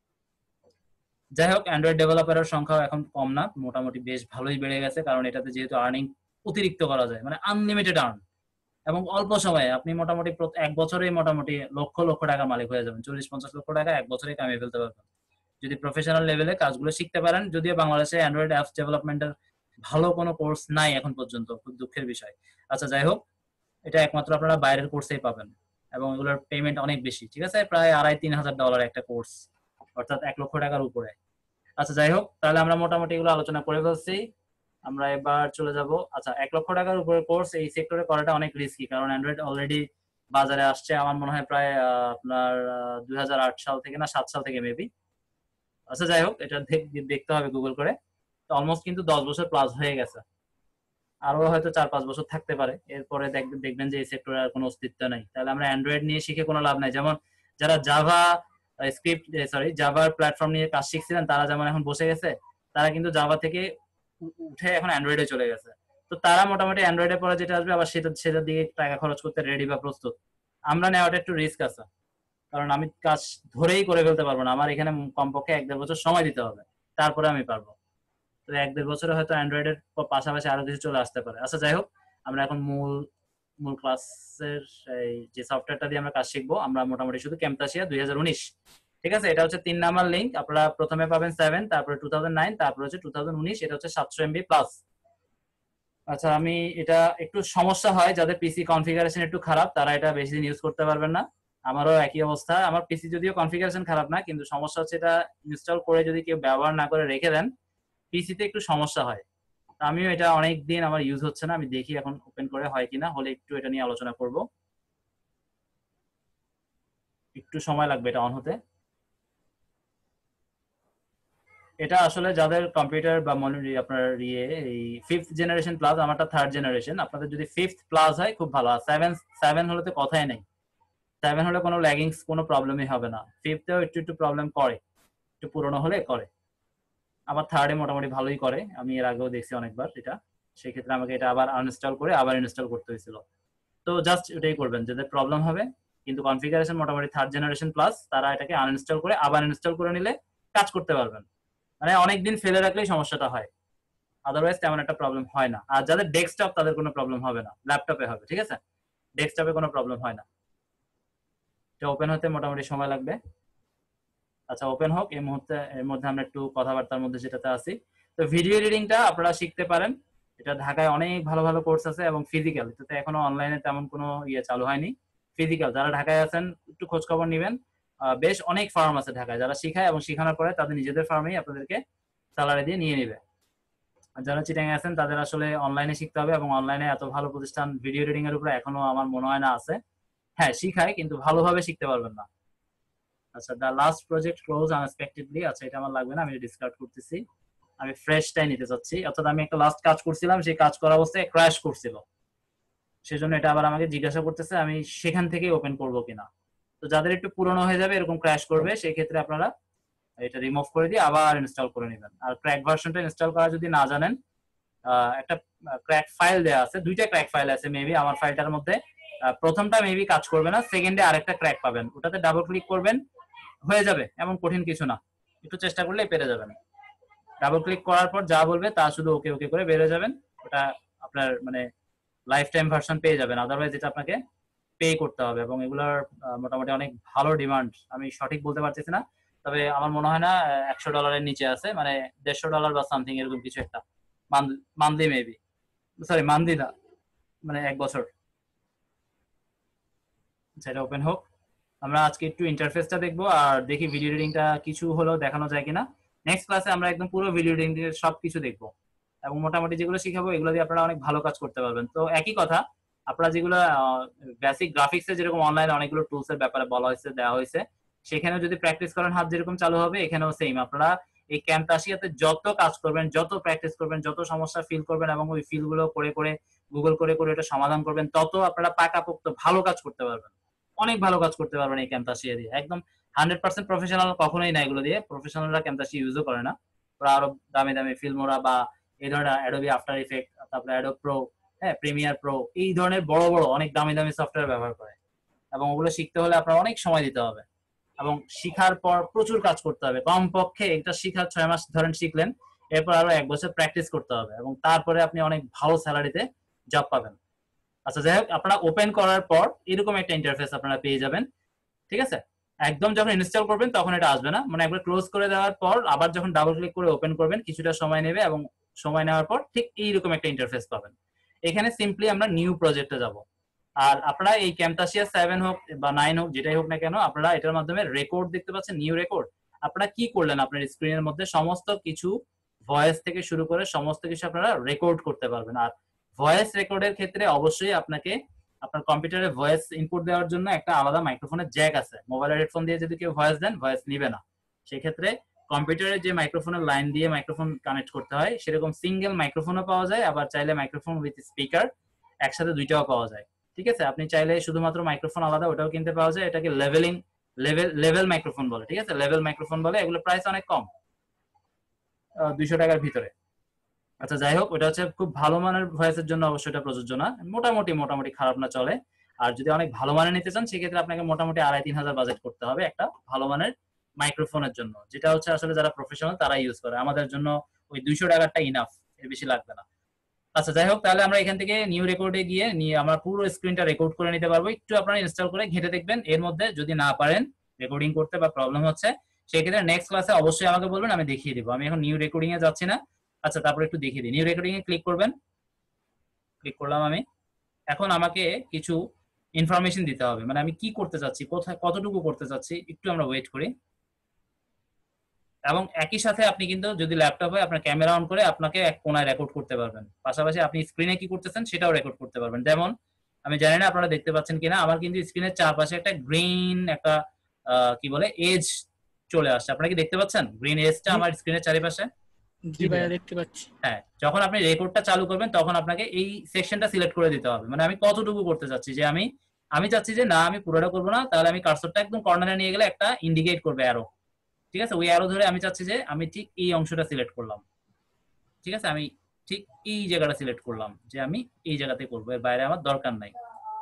যাই হোক, অ্যান্ড্রয়েড ডেভেলপারের সংখ্যা এখন কম না, মোটামুটি বেশ ভালোই বেড়ে গেছে, কারণ এটাতে যেহেতু আর্নিং অতিরিক্ত করা যায়, মানে আনলিমিটেড আর্ন, এবং অল্প সময়ে আপনি মোটামুটি এক বছরে মোটামুটি লক্ষ লক্ষ টাকা মালিক হয়ে যাবেন, চল্লিশ পঞ্চাশ লক্ষ টাকা এক বছরে কামিয়ে ফেলতে পারবেন যদি প্রফেশনাল লেভেলে কাজগুলো শিখতে পারেন। যদিও বাংলাদেশে অ্যান্ড্রয়েড অ্যাপস ডেভেলপমেন্টের ভালো কোনো কোর্স নাই এখন পর্যন্ত, খুব দুঃখের বিষয়। আচ্ছা যাই হোক, এটা একমাত্র আপনারা বাইরের কোর্সেই পাবেন এবং এগুলোর পেমেন্ট অনেক বেশি, ঠিক আছে, প্রায় আড়াই তিন হাজার ডলার একটা কোর্স, অর্থাৎ এক লক্ষ টাকার উপরে। আচ্ছা যাই হোক, তাহলে আমরা মোটামুটি এগুলো আলোচনা করে ফেলছি। আমরা এবার চলে যাব, আচ্ছা এক লক্ষ টাকার উপরে কোর্স এই সেক্টরে করাটা অনেক রিস্কি, কারণ অ্যান্ড্রয়েড অলরেডি বাজারে আসছে আমার মনে হয় প্রায় আপনার দুই হাজার আট সাল থেকে না সাত সাল থেকে মেবি। আচ্ছা যাই হোক, এটা দেখতে হবে গুগল করে। তো অলমোস্ট কিন্তু দশ বছর প্লাস হয়ে গেছে, আরো হয়তো চার পাঁচ বছর থাকতে পারে, এরপরে দেখবেন যে এই সেক্টরে আর কোনো অস্তিত্ব নাই। তাহলে আমরা অ্যান্ড্রয়েড নিয়ে শিখে কোনো লাভ নাই। যেমন যারা জাভা স্ক্রিপ্ট সরি জাভার প্ল্যাটফর্ম নিয়ে কাজ শিখছিলেন তারা যেমন এখন বসে গেছে, তারা কিন্তু জাভা থেকে উঠে এখন অ্যান্ড্রয়েডে চলে গেছে। তো তারা মোটামুটি অ্যান্ড্রয়েডে পরে যেটা আসবে আবার সেটা সেটার দিকে টাকা খরচ করতে রেডি বা প্রস্তুত। আমরা নেওয়াটা একটু রিস্ক আছে, কারণ আমি কাজ ধরেই করে ফেলতে পারবো না, আমার এখানে কমপক্ষে এক দেড় বছর সময় দিতে হবে, তারপরে আমি পারবো। তো এক দেড় বছরে হয়তো অ্যান্ড্রয়েডের পাশাপাশি আরো কিছু চলে আসতে পারে। আচ্ছা যাই হোক, আমরা এখন মূল মূল ক্লাসের এই যে সফটওয়্যারটা দিয়ে আমরা কাজ শিখবো, আমরা মোটামুটি শুধু ক্যাম্পাসিয়া দুই হাজার উনিশ, ঠিক আছে, এটা হচ্ছে তিন নাম্বার লিঙ্ক। আপনারা প্রথমে পাবেন সেভেন, তারপরে টু থাউজেন্ড নাইন, তারপরে হচ্ছে টু থাউজেন্ড উনিশ, এটা হচ্ছে সাতশো এমবি প্লাস। আচ্ছা, আমি এটা একটু সমস্যা হয় যাদের পিসি কনফিগারেশন একটু খারাপ, তারা এটা বেশি দিন ইউজ করতে পারবেন না। আমারও একই অবস্থা, আমার পিসি যদিও কনফিগারেশন খারাপ না, কিন্তু সমস্যা হচ্ছে এটা ইনস্টল করে যদি কেউ ব্যবহার না করে রেখে দেন পিসিতে একটু সমস্যা হয়। আমিও এটা অনেক দিন আমার ইউজ হচ্ছে না, আমি দেখি এখন ওপেন করে হয় কিনা, হলে একটু এটা নিয়ে আলোচনা করব। একটু সময় লাগবে এটা অন হতে। এটা আসলে যাদের কম্পিউটার বা আপনার ইয়ে এই ফিফথ জেনারেশন প্লাস, আমারটা থার্ড জেনারেশন, আপনাদের যদি ফিফথ প্লাস হয় খুব ভালো, সেভেন সেভেন হলে তো কথাই নেই, সেভেন হলে কোনো ল্যাগিংস কোনো প্রবলেমই হবে না, ফিফথেও একটু একটু প্রবলেম করে, একটু পুরনো হলে করে, আবার থার্ডে মোটামুটি ভালোই করে, আমি এর আগেও দেখছি অনেকবার এটা, সেই ক্ষেত্রে আমাকে এটা আবার আনইনস্টল করে আবার ইনস্টল করতে হয়েছিল। তো জাস্ট এটাই করবেন, যাদের প্রবলেম হবে কিন্তু কনফিগারেশন মোটামুটি থার্ড জেনারেশন প্লাস, তারা এটাকে আনইনস্টল করে আবার ইনস্টল করে নিলে কাজ করতে পারবেন। মানে অনেকদিন ফেলে রাখলেই সমস্যাটা হয়, আদারওয়াইজ তেমন একটা প্রবলেম হয় না। আর যাদের ডেস্কটপ তাদের কোনো প্রবলেম হবে না, ল্যাপটপে হবে, ঠিক আছে, ডেস্কটপে কোনো প্রবলেম হয় না। এটা ওপেন হতে মোটামুটি সময় লাগবে। আচ্ছা ওপেন হোক, এই মুহূর্তে এর মধ্যে আমরা একটু কথাবার্তার মধ্যে যেটাতে আছি। তো ভিডিও এডিটিংটা আপনারা শিখতে পারেন, এটা ঢাকায় অনেক ভালো ভালো কোর্স আছে, এবং ফিজিক্যাল, এটাতে এখনো অনলাইনে তেমন কোনো ইয়ে চালু হয়নি। ফিজিক্যাল যারা ঢাকায় আছেন একটু খোঁজ খবর নেবেন, বেশ অনেক ফার্ম আছে ঢাকায় যারা শিখায়, এবং শিখানোর পরে তাদের নিজেদের ফার্মেই আপনাদেরকে স্যালারি দিয়ে নিয়ে নেবে। আর যারা চিটাঙে আছেন তাদের আসলে অনলাইনে শিখতে হবে, এবং অনলাইনে এত ভালো প্রতিষ্ঠান ভিডিও এডিটিং এর উপরে এখনো আমার মনে হয় না আছে। হ্যাঁ শিখায়, কিন্তু ভালোভাবে শিখতে পারবেন না। আচ্ছা, the last project close unexpectedly, আচ্ছা এটা আমার লাগবে না, আমি ডিসকার্ড করতেছি, আমি ফ্রেশটাই নিতে চাচ্ছি। অর্থাৎ আমি একটা লাস্ট কাজ করছিলাম, সেই কাজ করা অবস্থায় ক্র্যাশ করছিল, সেজন্য এটা আবার আমাকে জিজ্ঞাসা করতেছে আমি সেখান থেকে ওপেন করব কিনা। তো যাদের একটু পুরনো হয়ে যাবে, এরকম ক্র্যাশ করবে, সেই ক্ষেত্রে আপনারা এটা রিমুভ করে দিয়ে আবার ইনস্টল করে নেবেন। আর ক্র্যাক ভার্সনটা ইনস্টল করা যদি না জানেন, একটা ক্র্যাক ফাইল দেওয়া আছে, দুইটা ক্র্যাক ফাইল আছে মেবি আমার ফাইলটার মধ্যে, প্রথমটা মেবি কাজ করবে না, সেকেন্ডে আরেকটা ক্র্যাক পাবেন, ওটাতে ডাবল ক্লিক করবেন, হয়ে যাবে, এমন কঠিন কিছু না, একটু চেষ্টা করলে পেরে যাবেন। ডাবল ক্লিক করার পর যা বলবে তা শুধু ওকে ওকে করে বেরো যাবেন, ওটা আপনার মানে লাইফ টাইম ভার্সন পেয়ে যাবেন, আদারওয়াইজ এটা আপনাকে পে করতে হবে। এবং এগুলোর মোটামুটি অনেক ভালো ডিমান্ড, আমি সঠিক বলতে পারতেছি না, তবে আমার মনে হয় না একশো ডলারের নিচে আছে, মানে দেড়শো ডলার বা সামথিং এরকম কিছু একটা, মান্থলি মেবি, সরি মান্থলি না, মানে এক বছর। সেটা ওপেন হোক, আমরা আজকে একটু ইন্টারফেসটা দেখবো আর দেখি ভিডিও এডিটিংটা কিছু হলেও দেখানো যায় কিনা। নেক্সট ক্লাসে আমরা একদম পুরো ভিডিও এডিটিং এর সবকিছু দেখবো, এবং মোটামুটি যেগুলো শিখাবো এগুলো দিয়ে আপনারা অনেক ভালো কাজ করতে পারবেন। তো একই কথা, আপনারা যেগুলো বেসিক গ্রাফিক্সে যেরকম অনলাইনে অনেকগুলো টুলস এর ব্যাপারে বলা হয়েছে দেওয়া হয়েছে, সেখানেও যদি প্র্যাকটিস করেন হাত যেরকম চালু হবে, এখানেও সেম, আপনারা এই ক্যাম্পাসিয়াতে যত কাজ করবেন, যত প্র্যাকটিস করবেন, যত সমস্যা ফিল করবেন, এবং ওই ফিল গুলো করে করে গুগল করে করে এটা সমাধান করবেন, তত আপনারা পাকাপোক্ত ভালো কাজ করতে পারবেন, অনেক ভালো কাজ করতে পারবেন এই ক্যাম্পাসিয়া দিয়ে। একদম হান্ড্রেড পার্সেন্ট প্রফেশনাল কখনোই না, এগুলো দিয়ে প্রফেশনালরা ক্যাম্পাসিয়া ইউজও করে না, ওরা আরো দামি দামি ফিল্মোরা বা এই ধরনের অ্যাডোবি আফটার ইফেক্ট, তারপরে অ্যাডোব প্রো, হ্যাঁ প্রিমিয়ার প্রো, এই ধরনের বড় বড় অনেক দামি দামি সফটওয়্যার ব্যবহার করে, এবং ওগুলো শিখতে হলে আপনার অনেক সময় দিতে হবে, এবং শিখার পর প্রচুর কাজ করতে হবে, কমপক্ষে এটা শিখার ছয় মাস ধরেন শিখলেন, এরপর আরো এক বছর প্র্যাকটিস করতে হবে, এবং তারপরে আপনি অনেক ভালো স্যালারিতে জব পাবেন। আচ্ছা যাই হোক, আপনারা ওপেন করার পর এরকম একটা ইন্টারফেস আপনারা পেয়ে যাবেন, ঠিক আছে। একদম যখন ইনস্টল করবেন তখন এটা আসবে না, মানে একবার ক্লোজ করে দেওয়ার পর আবার যখন ডাবল ক্লিক করে ওপেন করবেন কিছুটা সময় নেবে, এবং সময় নেওয়ার পর ঠিক এইরকম একটা ইন্টারফেস পাবেন। এখানে সিম্পলি আমরা নিউ প্রজেক্টে যাব। আর আপনারা এই ক্যামতাসিয়া সেভেন হোক বা নাইন হোক যেটাই হোক না কেন, আপনারা এটার মাধ্যমে রেকর্ড দেখতে পাচ্ছেন, নিউ রেকর্ড। আপনারা কি করলেন, আপনার স্ক্রিনের মধ্যে সমস্ত কিছু ভয়েস থেকে শুরু করে সমস্ত কিছু আপনারা রেকর্ড করতে পারবেন। আর ভয়েস রেকর্ডের ক্ষেত্রে অবশ্যই আপনাকে আপনার কম্পিউটারে ভয়েস ইনপুট দেওয়ার জন্য একটা আলাদা মাইক্রোফোনের জ্যাক আছে। মোবাইলের হেডফোন দিয়ে যদি কেউ ভয়েস দেন, ভয়েস নিবে না। সেক্ষেত্রে কম্পিউটারে যে মাইক্রোফোনের লাইন দিয়ে মাইক্রোফোন কানেক্ট করতে হয়, সেরকম সিঙ্গেল মাইক্রোফোনও পাওয়া যায়, আবার চাইলে মাইক্রোফোন উইথ স্পিকার একসাথে দুইটাও পাওয়া যায়। ঠিক আছে, আপনি চাইলে শুধুমাত্র মাইক্রোফোন আলাদা ওটাও কিনতে পাওয়া যায়। এটাকে লেভেলিং লেভেল লেভেল মাইক্রোফোন বলে। ঠিক আছে, লেভেল মাইক্রোফোন বলে। এগুলো প্রাইস অনেক কম, দুইশো টাকার ভিতরে। আচ্ছা যাই হোক, ওটা হচ্ছে খুব ভালো মানের ভয়েসের জন্য অবশ্যই এটা প্রযোজ্য না, মোটামুটি মোটামুটি খারাপ না চলে। আর যদি অনেক ভালো মানের নিতে চান সেক্ষেত্রে আপনাকে মোটামুটি আড়াই তিন হাজার বাজেট করতে হবে একটা ভালো মানের মাইক্রোফোনের জন্য, যেটা হচ্ছে আসলে যারা প্রফেশনাল তারা ইউজ করে। আমাদের জন্য ওই দুইশো টাকারটা ইনাফ, এর বেশি লাগবে না। আচ্ছা যাই হোক, তাহলে আমরা এখান থেকে নিউ রেকর্ডে গিয়ে নিয়ে আমরা পুরো স্ক্রিনটা রেকর্ড করে নিতে পারবো। একটু আপনারা ইনস্টল করে ঘেঁটে দেখবেন, এর মধ্যে যদি না পারেন রেকর্ডিং করতে বা প্রবলেম হচ্ছে, সেক্ষেত্রে নেক্সট ক্লাসে অবশ্যই আমাকে বলবেন, আমি দেখিয়ে দিব। আমি এখন নিউ রেকর্ডিং এ যাচ্ছি না। আচ্ছা তারপর একটু দেখিয়ে দিই। নিউ রেকর্ডিং এ ক্লিক করবেন, ক্লিক করলাম আমি। এখন আমাকে কিছু ইনফরমেশন দিতে হবে, মানে আমি কি করতে চাচ্ছি, কোথায় কতটুকু করতে চাচ্ছি, একটু আমরা ওয়েট করি। এবং একই সাথে আপনি কিন্তু যদি ল্যাপটপ হয় আপনার ক্যামেরা অন করে আপনাকে এক কোণায় রেকর্ড করতে পারবেন, পাশাপাশি আপনি স্ক্রিনে কি করতেছেন সেটাও রেকর্ড করতে পারবেন। যেমন আমি জানি না আপনারা দেখতে পাচ্ছেন কিনা, আমার কিন্তু স্ক্রিনের চারপাশে একটা গ্রিন একটা কি বলে এজ চলে আসছে। আপনারা কি দেখতে পাচ্ছেন গ্রিন এজটা আমার স্ক্রিনের চারিপাশে? জি ভাইয়া দেখতে পাচ্ছি। হ্যাঁ, যখন আপনি রেকর্ডটা চালু করবেন তখন আপনাকে এই সেকশনটা সিলেক্ট করে দিতে হবে, মানে আমি কতটুকু করতে চাচ্ছি। যে আমি আমি চাচ্ছি যে না আমি পুরোটা করবো না, তাহলে আমি কার্সরটা একদম কর্নারে নিয়ে গেলে একটা ইন্ডিকেট করবে অ্যারো। ঠিক আছে, ওই অ্যারো ধরে আমি চাচ্ছি যে আমি ঠিক এই অংশটা সিলেক্ট করলাম। ঠিক আছে, আমি ঠিক এই জায়গাটা সিলেক্ট করলাম যে আমি এই জায়গাতে করবো, এর বাইরে আমার দরকার নাই।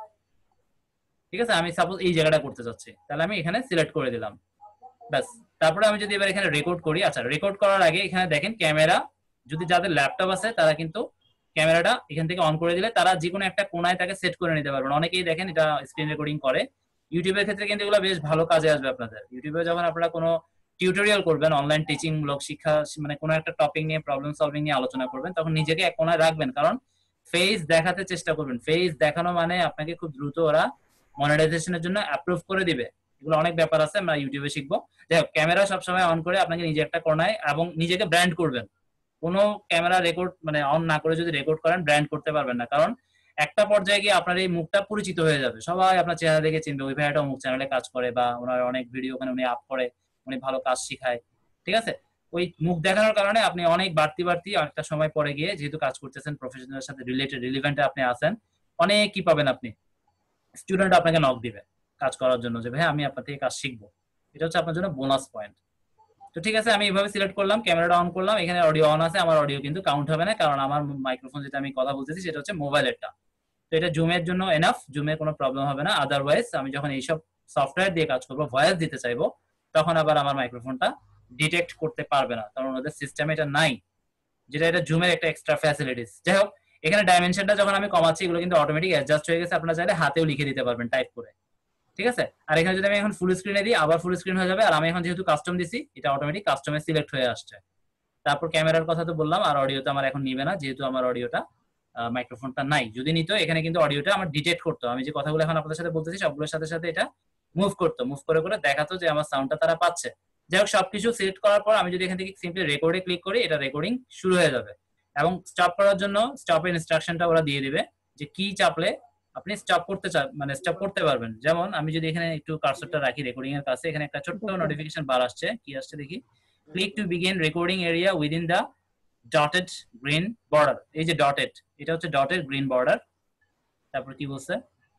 ঠিক আছে, আমি সাপোজ এই জায়গাটা করতে চাচ্ছি, তাহলে আমি এখানে সিলেক্ট করে দিলাম, ব্যাস। তারপরে আমি যদি এবার এখানে রেকর্ড করি, আচ্ছা রেকর্ড করার আগে এখানে দেখেন ক্যামেরা, যদি যাদের ল্যাপটপ আছে তারা কিন্তু ক্যামেরাটা এখান থেকে অন করে দিলে তারা যে কোনো একটা কোণায় তাকে সেট করে নিতে পারবেন। অনেকেই দেখেন এটা স্ক্রিন রেকর্ডিং করে। ইউটিউবের ক্ষেত্রে কিন্তু এগুলো বেশ ভালো কাজে আসবে আপনাদের। ইউটিউবে যখন আপনারা কোনো টিউটোরিয়াল করবেন, অনলাইন টিচিং মূলক শিক্ষা, মানে কোনো একটা টপিক নিয়ে প্রবলেম সলভিং নিয়ে আলোচনা করবেন, তখন নিজেকে এক কোণায় রাখবেন, কারণ ফেস দেখাতে চেষ্টা করবেন। ফেস দেখানো মানে আপনাকে খুব দ্রুত ওরা মনিটাইজেশনের জন্য অ্যাপ্রুভ করে দিবে। এগুলো অনেক ব্যাপার আছে, আমরা ইউটিউবে শিখবো। যাই হোক, ক্যামেরা সবসময় অন করে আপনাকে নিজে একটা কোণায় এবং নিজেকে ব্র্যান্ড করবেন। কোনো ক্যামেরা রেকর্ড মানে অন না করে যদি রেকর্ড করেন, ব্র্যান্ড করতে পারবেন না, কারণ একটা পর্যায়ে গিয়ে আপনার এই মুখটা পরিচিত হয়ে যাবে, সবাই আপনার চেহারা দেখে চিনবে ওই ভাইয়াটা অমুক চ্যানেলে কাজ করে, বা ওনার অনেক ভিডিও ওখানে উনি আপ করে, উনি ভালো কাজ শিখায়। ঠিক আছে, ওই মুখ দেখানোর কারণে আপনি অনেক বাড়তি বাড়তি একটা সময় পরে গিয়ে যেহেতু কাজ করতেছেন প্রফেশনালের সাথে রিলেটেড রিলিভেন্টে আপনি আছেন, অনেক কি পাবেন, আপনি স্টুডেন্ট আপনাকে নক দিবে কাজ করার জন্য যে ভাই আমি আপনার থেকে কাজ শিখবো। এটা হচ্ছে আপনার জন্য বোনাস পয়েন্ট। তো ঠিক আছে, আমি এইভাবে সিলেক্ট করলাম, ক্যামেরাটা অন করলাম, এখানে অডিও অন আছে, আমার অডিও কিন্তু কাউন্ট হবে না, কারণ আমার মাইক্রোফোন যেটা আমি কথা বলতেছি সেটা হচ্ছে মোবাইলেরটা। তো এটা জুমের জন্য এনাফ, জুমে কোনো প্রবলেম হবে না। আদারওয়াইজ আমি যখন এইসব সফটওয়্যার দিয়ে কাজ করবো, ভয়েস দিতে চাইবো, তখন আবার আমার মাইক্রোফোনটা ডিটেক্ট করতে পারবে না, কারণ ওদের সিস্টেমে এটা নাই, যেটা এটা জুমের একটা এক্সট্রা ফ্যাসিলিটিস। যাই হোক, এখানে ডাইমেনশনটা যখন আমি কমাচ্ছি এগুলো কিন্তু অটোমেটিক অ্যাডজাস্ট হয়ে গেছে, আপনারা চাইলে হাতেও লিখে দিতে পারবেন টাইপ করে। ঠিক আছে, আর এখানে যদি আমি এখন ফুল স্ক্রিনে দিই আবার ফুল স্ক্রিন হয়ে যাবে, আর আমি এখন যেহেতু কাস্টম দিছি এটা অটোমেটিক কাস্টমে সিলেক্ট হয়ে আসছে। তারপর ক্যামেরার কথা তো বললাম, আর অডিওটা আমার এখন নিবে না যেহেতু আমার অডিওটা মাইক্রোফোনটা নাই। যদি নিত এখানে কিন্তু অডিওটা আমার ডিটেক্ট করতো, আমি যে কথাগুলো এখন আপনাদের সাথে বলতেছি সবগুলোর সাথে সাথে এটা মুভ করতো, মুভ করে করে দেখাতো যে আমার সাউন্ডটা তারা পাচ্ছে। যাই হোক, সবকিছু সিলেক্ট করার পর আমি যদি এখান থেকে সিম্পলি রেকর্ডে ক্লিক করি, এটা রেকর্ডিং শুরু হয়ে যাবে। এবং স্টপ করার জন্য স্টপের ইনস্ট্রাকশনটা ওরা দিয়ে দিবে, যে কি চাপলে আপনি স্টপ করতে চান, মানে স্টপ করতে পারবেন। যেমন আমি যদি এখানে একটু কার্সরটা রাখি রেকর্ডিং এর কাছে, এখানে একটা ছোট্ট নোটিফিকেশন বার আসছে, কি আসছে দেখি, click to begin recording area within the dotted green border. এই যে ডটেড, এটা হচ্ছে ডটেড গ্রিন বর্ডার। তারপর কি বলছে,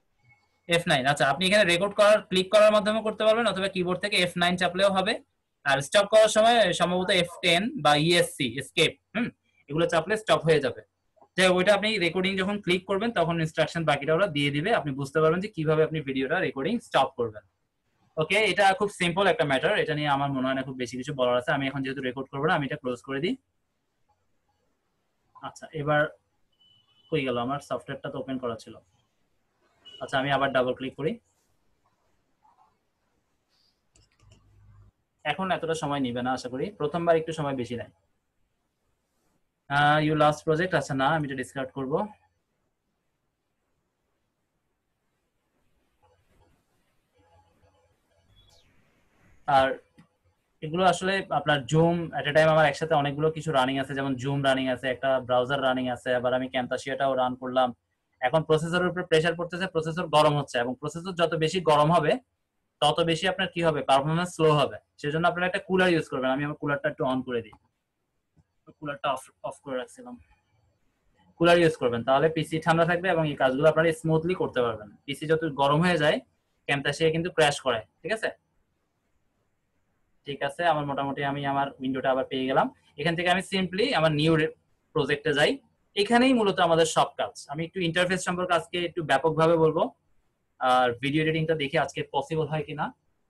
এফ নাইন। আচ্ছা, আপনি এখানে রেকর্ড করার ক্লিক করার মাধ্যমে করতে পারবেন, অথবা কিবোর্ড থেকে এফ নাইন চাপলেও হবে। আর স্টপ করার সময় সম্ভবত এফ টেন বা ইএসসি এসকেপ, হুম, এগুলো চাপলে স্টপ হয়ে যাবে। যাই হোক, ওইটা আপনি রেকর্ডিং যখন ক্লিক করবেন তখন ইনস্ট্রাকশন বাকিটা ওরা দিয়ে দিবে, আপনি বুঝতে পারবেন যে কিভাবে আপনি ভিডিওটা রেকর্ডিং স্টপ করবেন। ওকে, এটা খুব সিম্পল একটা ম্যাটার, এটা নিয়ে আমার মনে হয় না খুব বেশি কিছু বলার আছে। আমি এখন যেহেতু রেকর্ড করবো না, আমি এটা ক্লোজ করে দিই। আচ্ছা, এবার কই গেল, আমার সফটওয়্যারটা তো ওপেন করা ছিল। আচ্ছা, আমি আবার ডাবল ক্লিক করি। এখন এতটা সময় নিবে না আশা করি, প্রথমবার একটু সময় বেশি নেয়। ইউ লাস্ট প্রজেক্ট, আচ্ছা না আমি এটা ডিসকার্ড করব। আর এগুলো আসলে আপনার জুম এট এ টাইম আমার একসাথে অনেকগুলো কিছু রানিং আছে, যেমন জুম রানিং আছে, একটা ব্রাউজার রানিং আছে, আবার আমি ক্যাম্পাসিয়াটাও রান করলাম। এখন প্রসেসরের উপরে প্রেসার পড়তেছে, প্রসেসর গরম হচ্ছে, এবং প্রসেসর যত বেশি গরম হবে তত বেশি আপনার কি হবে, পারফরমেন্স স্লো হবে। সেজন্য আপনারা একটা কুলার ইউজ করবেন। আমি আমার কুলারটা একটু অন করে দিই, কুলারটা অফ অফ করে রাখছিলাম। কুলার ইউজ করবেন, তাহলে পিসি ঠান্ডা থাকবে এবং এই কাজগুলো আপনারা স্মুথলি করতে পারবেন। পিসি যত গরম হয়ে যায় ক্যাম্পাসিয়া কিন্তু ক্র্যাশ করে, ঠিক আছে? ঠিক আছে, আমার মোটামুটি আমি আমার উইন্ডোটা আবার পেয়ে গেলাম। এখান থেকে আমি সিম্পলি আমার নিউ প্রজেক্টে যাই। এখানেই মূলত আমাদের সব কাজ। আমি একটু ইন্টারফেস সম্পর্কে আজকে একটু ব্যাপকভাবে বলবো, আর ভিডিও এডিটিংটা দেখি আজকে পসিবল হয় কিনা।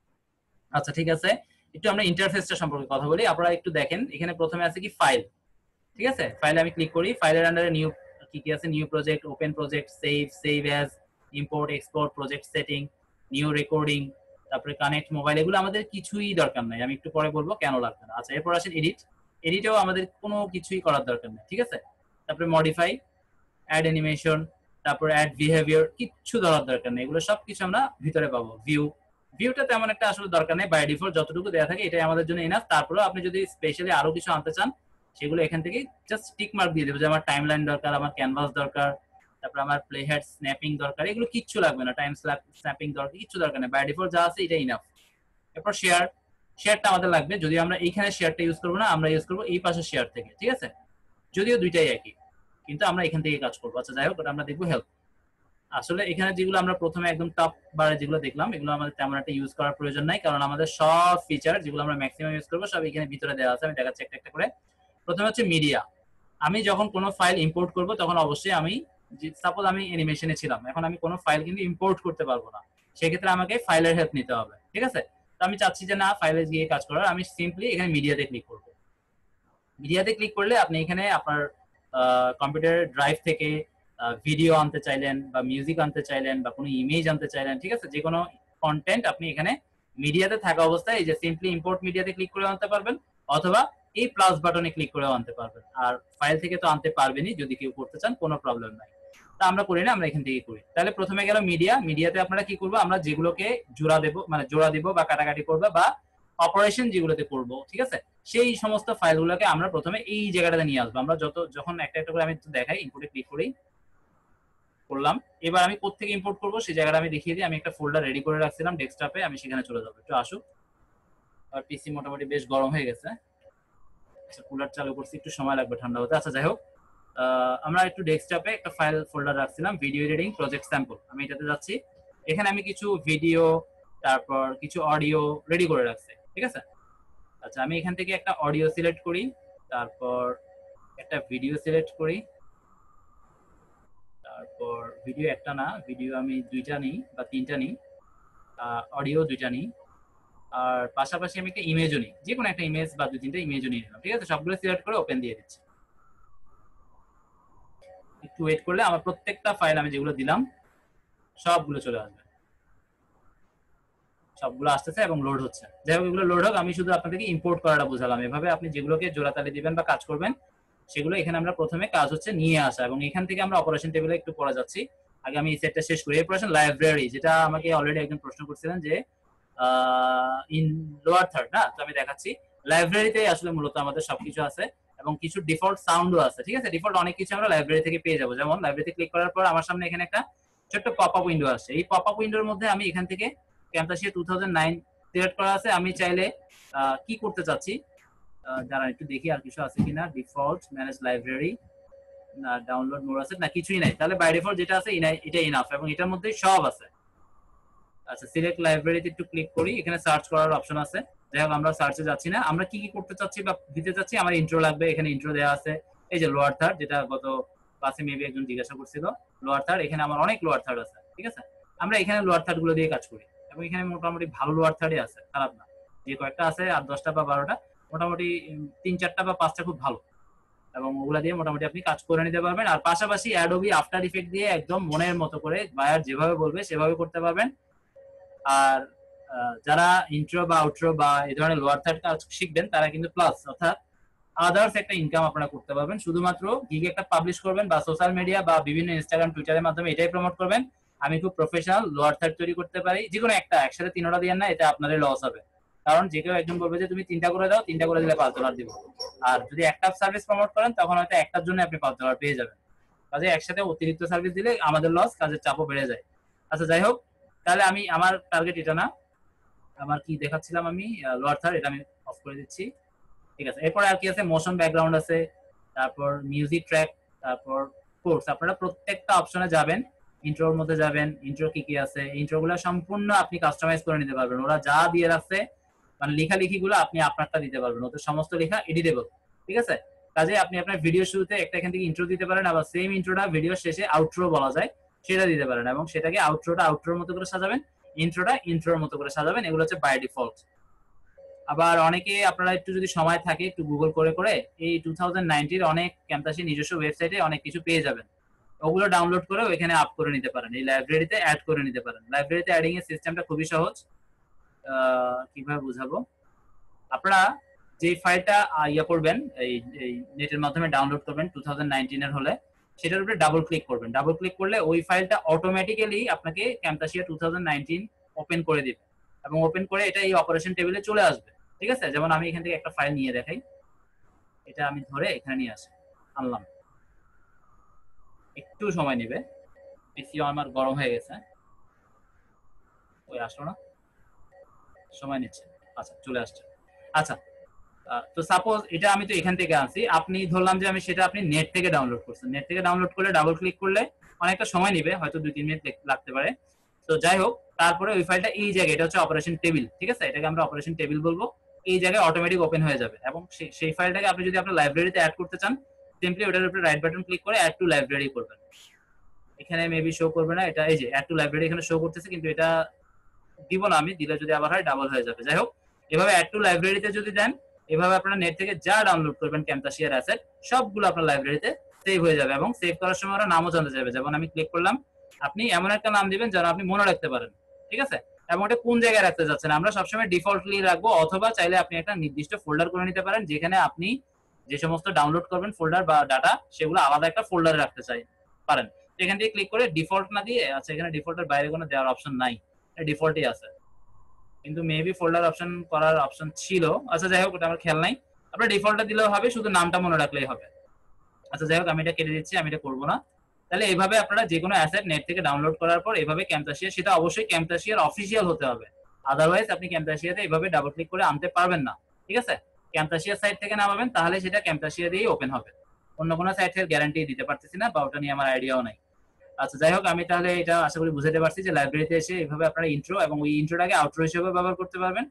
আচ্ছা ঠিক আছে, একটু আমরা ইন্টারফেসটা সম্পর্কে কথা বলি। আপনারা একটু দেখেন, এখানে প্রথমে আছে কি ফাইল, ঠিক আছে? ফাইলে আমি ক্লিক করি, ফাইলের আন্ডারে নিউ কি কি আছে, new project, open project, save, save as, import, export, project setting, new recording, তারপরে কানেক্ট মোবাইল। এগুলো আমাদের কিছুই দরকার নাই, আমি একটু পরে বলবো কেন লাগবে না। আচ্ছা এরপর আসেন এডিট। এডিটেও আমাদের কোনো কিছুই করার দরকার নেই, ঠিক আছে? তারপরে মডিফাই, অ্যাড অ্যানিমেশন, তারপরে অ্যাড বিহেভিয়ার, কিচ্ছু ধরার দরকার নেই, এগুলো সবকিছু আমরা ভিতরে পাবো। ভিউ, ভিউটা তেমন একটা আসলে দরকার নেই, বাই ডিফল্ট যতটুকু দেওয়া থাকে এটাই আমাদের জন্য এনাফ। তারপরে আপনি যদি স্পেশালি আরো কিছু আনতে চান সেগুলো এখান থেকে জাস্ট টিক মার্ক দিয়ে দেবো, যে আমার টাইম লাইন দরকার, আমার ক্যানভাস দরকার, তারপর আমার প্লে হেড স্ন্যাপিং দরকার, এগুলো কিচ্ছু লাগবে না। টাইম স্ন্যাপিং দরকার, কিচ্ছু দরকার নেই, বাই ডিফল্ট যা আছে এটা ইনাফ। এরপর শেয়ার, শেয়ারটা আমাদের লাগবে, যদি আমরা এইখানে শেয়ারটা ইউজ করবো না, আমরা ইউজ করবো এই পাশে শেয়ার থেকে, ঠিক আছে? যদিও দুইটাই একই, কিন্তু আমরা এখান থেকে কাজ করবো। আচ্ছা যাই হোক, ওটা আমরা দেখবো হেল্প। আসলে এখানে যেগুলো আমরা প্রথমে একদম টপ বারে যেগুলো দেখলাম, এগুলো আমাদের তেমন একটা ইউজ করার প্রয়োজন নাই, কারণ আমাদের সব ফিচার যেগুলো আমরা ম্যাক্সিমাম ইউজ করবো সব এখানে ভিতরে দেওয়া আছে। আমি দেখাচ্ছি একটা একটা করে। প্রথমে হচ্ছে মিডিয়া। আমি যখন কোনো ফাইল ইম্পোর্ট করব তখন অবশ্যই আমি, সাপোজ আমি অ্যানিমেশনে ছিলাম, এখন আমি কোনো ফাইল কিন্তু ইম্পোর্ট করতে পারবো না, সেক্ষেত্রে আমাকে ফাইলের হেল্প নিতে হবে, ঠিক আছে? তো আমি চাচ্ছি যে না ফাইলে গিয়ে কাজ করার, আমি সিম্পলি এখানে মিডিয়াতে ক্লিক করবো। মিডিয়াতে ক্লিক করলে আপনি এখানে আপনার কম্পিউটার ড্রাইভ থেকে ভিডিও আনতে চাইলেন বা মিউজিক আনতে চাইলেন বা কোনো ইমেজ আনতে চাইলেন, ঠিক আছে? যে কোনো কন্টেন্ট আপনি এখানে মিডিয়াতে থাকা অবস্থায় এই যে সিম্পলি ইম্পোর্ট মিডিয়াতে ক্লিক করে আনতে পারবেন, অথবা এই প্লাস বাটনে ক্লিক করে আনতে পারবেন। আর ফাইল থেকে তো আনতে পারবেনই, যদি কেউ করতে চান কোনো প্রবলেম নাই। তা আমরা করি না, আমরা এখান থেকে করি। তাহলে প্রথমে গেল মিডিয়া। মিডিয়াতে আপনারা কি করবো, আমরা যেগুলোকে জোড়া দেবো, মানে জোড়া দিব বা কাটাকাটি করবো বা অপারেশন যেগুলোতে করব, ঠিক আছে? সেই সমস্ত ফাইলগুলোকে আমরা প্রথমে এই জায়গাটাতে নিয়ে আসবো। আমরা যত যখন একটা একটা করে আমি দেখাই, ইম্পোর্টে ক্লিক করি, করলাম। এবার আমি কোত্থেকে ইম্পোর্ট করবো সেই জায়গাটা আমি দেখিয়ে দিই। আমি একটা ফোল্ডার রেডি করে রাখছিলাম ডেস্কটপে, আমি সেখানে চলে যাবো। একটু আসুক, আর পিসি মোটামুটি বেশ গরম হয়ে গেছে। আচ্ছা কুলার চালু করছি, একটু সময় লাগবে ঠান্ডা হতে। আচ্ছা যাই হোক, আমরা একটু ডেস্কটপে একটা ফাইল ফোল্ডার রাখছিলাম, ভিডিও এডিটিং প্রজেক্ট স্যাম্পল। আমি এটাতে যাচ্ছি, এখানে আমি কিছু ভিডিও তারপর কিছু অডিও রেডি করে রাখছি, ঠিক আছে? আচ্ছা আমি এখান থেকে একটা অডিও সিলেক্ট করি, তারপর একটা ভিডিও সিলেক্ট করি, তারপর ভিডিও একটা না, ভিডিও আমি দুইটা নিই বা তিনটা নিই, অডিও দুইটা নিই, আর পাশাপাশি আমি একটা ইমেজও নিই, যে কোনো একটা ইমেজ বা দুই তিনটা ইমেজও নিয়ে নিলাম, ঠিক আছে? সবগুলো সিলেক্ট করে ওপেন দিয়ে দিচ্ছি। একটু ওয়েট করলে আমার প্রত্যেকটা ফাইল আমি যেগুলো দিলাম সবগুলো চলে আসবে, সবগুলো আসতেছে এবং লোড হচ্ছে। যাই হোক এগুলো লোড হোক, আমি শুধু আপনাদেরকে ইম্পোর্ট করাটা বুঝালাম। এভাবে আপনি যেগুলোকে জোড়াতালি দিবেন বা কাজ করবেন সেগুলো এখানে আমরা প্রথমে কাজ হচ্ছে নিয়ে আসা, এবং এখান থেকে আমরা অপারেশন টেবিলে একটু পড়া যাচ্ছি। আগে আমি এই সেটটা শেষ করি। এরপর আসেন লাইব্রেরি, যেটা আমাকে অলরেডি একজন প্রশ্ন করছিলেন যে ইন লোয়ার থার্ড না, তো আমি দেখাচ্ছি। লাইব্রেরিতে আসলে মূলত আমাদের সবকিছু আছে এবং কিছু ডিফল্ট সাউন্ডও আছে, ঠিক আছে? ডিফল্ট অনেক কিছু আমরা লাইব্রেরি থেকে পেয়ে যাবো। যেমন লাইব্রেরিতে ক্লিক করার পর আমার সামনে এখানে একটা ছোট্ট পপ আপ উইন্ডো আসছে। এই পপ আপ উইন্ডোর মধ্যে আমি এখান থেকে Camtasia two thousand nine select করা আছে। আমি চাইলে কি করতে চাচ্ছি, যারা একটু দেখি আর কিছু আছে কিনা। ডিফল্ট ম্যানেজ লাইব্রেরি না, ডাউনলোড মোর আছে না, কিছুই নাই। তাহলে বাই ডিফল্ট যেটা আছে এটা ইনাফ, এবং এটার মধ্যে সব আছে। আচ্ছা সিলেক্ট লাইব্রেরিতে একটু ক্লিক করি, এখানে সার্চ করার অপশন আছে। যাই হোক আমরা সার্চে যাচ্ছি না, আমরা কি কি করতে চাচ্ছি বা দিতে চাচ্ছি। আমার ইন্ট্রো লাগবে, এখানে ইন্ট্রো দেওয়া আছে। এই যে লোয়ার থার্ড, যেটা গত ক্লাসে মেবি একজন জিজ্ঞাসা করছিল, লোয়ার থার্ড, এখানে আমার অনেক লোয়ার থার্ড আছে, ঠিক আছে? আমরা এখানে লোয়ার থার্ড গুলো দিয়ে কাজ করি, এবং এখানে মোটামুটি ভালো লোয়ার থার্ডই আছে, খারাপ না। যে কয়েকটা আছে আর দশটা বা বারোটা, মোটামুটি তিন চারটা বা পাঁচটা খুব ভালো, এবং ওগুলা দিয়ে মোটামুটি আপনি কাজ করে নিতে পারবেন। আর পাশাপাশি অ্যাডোবি আফটার ইফেক্ট দিয়ে একদম মনের মতো করে বায়ার যেভাবে বলবে সেভাবে করতে পারবেন। আর যারা ইন্ট্রো বা আউট্রো বা এই ধরনের লোয়ার থার্ড কাজ শিখবেন তারা কিন্তু প্লাস, অর্থাৎ আদার্স একটা ইনকাম আপনারা করতে পারবেন। শুধুমাত্র গিগ একটা পাবলিশ করবেন বা সোশ্যাল মিডিয়া বা বিভিন্ন ইনস্টাগ্রাম টুইটারের মাধ্যমে এটাই প্রমোট করবেন আমি খুব প্রফেশনাল লোয়ার থার্ড তৈরি করতে পারি। যে কোনো একটা, একসাথে তিনটা দিয়ে না, এটা আপনাদের লস হবে। কারণ যে কেউ একজন বলবে যে তুমি তিনটা করে দাও, তিনটা করে দিলে পাঁচ ডলার দিব। আর যদি একটা সার্ভিস প্রমোট করেন তখন হয়তো একটার জন্য আপনি পাঁচ ডলার পেয়ে যাবেন। কাজে একসাথে অতিরিক্ত সার্ভিস দিলে আমাদের লস, কাজের চাপও বেড়ে যায়। আচ্ছা যাই হোক, তাহলে আমি আমার টার্গেট এটা না, আমার কি দেখাচ্ছিলাম আমি লোয়ার থার্ড, এটা আমি অফ করে দিচ্ছি। ঠিক আছে, এরপর আর কি আছে, মোশন ব্যাকগ্রাউন্ড আছে, তারপর মিউজিক ট্র্যাক, তারপর কোর্স। আপনারা প্রত্যেকটা অপশনে যাবেন, ইন্ট্রোর মধ্যে যাবেন, ইন্ট্রো কি কি আছে, ইন্ট্রো গুলো সম্পূর্ণ আপনি কাস্টমাইজ করে নিতে পারবেন। ওরা যা দিয়ে রাখছে মানে লেখালেখি গুলো আপনি আপনারটা দিতে পারবেন, ওদের সমস্ত লেখা এডিটেবল। ঠিক আছে, কাজে আপনি আপনার ভিডিও শুরুতে একটা এখান থেকে ইন্ট্রো দিতে পারেন, আবার সেম ইন্ট্রোটা ভিডিও শেষে আউট্রো বলা যায় সেটা দিতে পারেন, এবং সেটাকে আউট্রোটা আউট্রোর মতো করে সাজাবেন, ইন্ট্রোটা ইন্ট্রোর মতো করে সাজাবেন। এগুলো হচ্ছে বাই ডিফল্ট। আবার অনেকে আপনারা একটু যদি সময় থাকে একটু গুগল করে করে এই টু থাউজেন্ড নাইনটির অনেক ক্যাম্পাসি নিজস্ব ওয়েবসাইটে অনেক কিছু পেয়ে যাবেন, ওগুলো ডাউনলোড করে এখানে আপ করে নিতে পারেন, এই লাইব্রেরিতে অ্যাড করে নিতে পারেন। লাইব্রেরিতে অ্যাডিং এর সিস্টেমটা খুবই সহজ। কিভাবে বুঝাবো, আপনারা যে ফাইলটা ইয়া করবেন এই নেটের মাধ্যমে ডাউনলোড করবেন টু থাউজেন্ড নাইনটিন এর হলে, সেটার উপরে ডাবল ক্লিক করবেন। ডাবল ক্লিক করলে ওই ফাইলটা অটোমেটিক্যালি আপনাকে Camtasia two thousand nineteen open করে দিবে, এবং ওপেন করে এটা এই অপারেশন টেবিলে চলে আসবে। ঠিক আছে, যেমন আমি এখান থেকে একটা ফাইল নিয়ে দেখাই, এটা আমি ধরে এখানে নিয়ে আসি, আনলাম, একটু সময় নেবে, পিসি আমার গরম হয়ে গেছে, ওই আসলো না, সময় নিচ্ছে। আচ্ছা চলে আসছে। আচ্ছা, তো সাপোজ এটা আমি তো এখান থেকে আনছি, আপনি ধরলাম যে আমি সেটা আপনি নেট থেকে ডাউনলোড করছেন, নেট থেকে ডাউনলোড করলে ডাবল ক্লিক করলে অনেকটা সময় নিবে, হয়তো দুই তিন মিনিট লাগতে পারে। তো যাই হোক, তারপরে ওই ফাইলটা এই জায়গায়, এটা হচ্ছে অপারেশন টেবিল। ঠিক আছে, এটাকে আমরা অপারেশন টেবিল বলবো। এই জায়গায় অটোমেটিক ওপেন হয়ে যাবে, এবং সেই ফাইলটাকে আপনি যদি আপনার লাইব্রেরিতে অ্যাড করতে চান, সিম্পলি ওটার উপরে রাইট বাটন ক্লিক করে অ্যাড টু লাইব্রেরি করবেন। এখানে মেবি শো করবে না, এটা এই যে অ্যাড টু লাইব্রেরি এখানে শো করতেছে, কিন্তু এটা দিব না আমি, দিলে যদি আবার হয় ডাবল হয়ে যাবে। যাই হোক, এভাবে অ্যাড টু লাইব্রেরিতে যদি দেন, এভাবে আপনারা নেট থেকে যা ডাউনলোড করবেন ক্যাম্পাসিয়ার অ্যাসেট সবগুলো আপনার লাইব্রেরিতে সেভ হয়ে যাবে, এবং সেভ করার সময় ওরা নামও জানতে যাবে। যেমন আমি ক্লিক করলাম, আপনি এমন একটা নাম দিবেন যেন আপনি মনে রাখতে পারেন। ঠিক আছে, এবং ওটা কোন জায়গায় রাখতে যাচ্ছেন আমরা সবসময় ডিফল্টলি রাখবো, অথবা চাইলে আপনি একটা নির্দিষ্ট ফোল্ডার করে নিতে পারেন, যেখানে আপনি যে সমস্ত ডাউনলোড করবেন ফোল্ডার বা ডাটা, সেগুলো আলাদা একটা ফোল্ডারে রাখতে চাই পারেন। এখান থেকে ক্লিক করে ডিফল্ট না দিয়ে, আচ্ছা এখানে ডিফল্টের বাইরে কোনো দেওয়ার অপশন নাই, ডিফল্টই আছে, কিন্তু মেবি ফোল্ডার অপশন করার অপশন ছিল। আচ্ছা যাই হোক, ওটা আমার খেয়াল নাই, আপনার ডিফল্টটা দিলেও হবে, শুধু নামটা মনে রাখলেই হবে। আচ্ছা যাই হোক, আমি এটা কেটে দিচ্ছি, আমি এটা করবো না। তাহলে এইভাবে আপনারা যে কোনো অ্যাসেট নেট থেকে ডাউনলোড করার পর এভাবে ক্যাম্পাসিয়া, সেটা অবশ্যই ক্যাম্পাসিয়ার অফিসিয়াল হতে হবে, আদারওয়াইজ আপনি ক্যাম্পাসিয়াতে এইভাবে ডাবল ক্লিক করে আনতে পারবেন না। ঠিক আছে, ক্যাম্পাসিয়া সাইট থেকে নামাবেন, তাহলে সেটা ক্যাম্পাসিয়া দিয়েই ওপেন হবে, অন্য কোনো সাইট থেকে গ্যারান্টি দিতে পারতেছি না, বা ওটা নিয়ে আমার আইডিয়াও নাই। আচ্ছা যাই হোক, আমি তাহলে এটা আশা করি বুঝাতে পারছি যে লাইব্রেরিতে এসে এইভাবে আপনারা ইন্ট্রো এবং ওই ইন্ট্রোটাকে আউটরো হিসেবে ব্যবহার করতে পারবেন।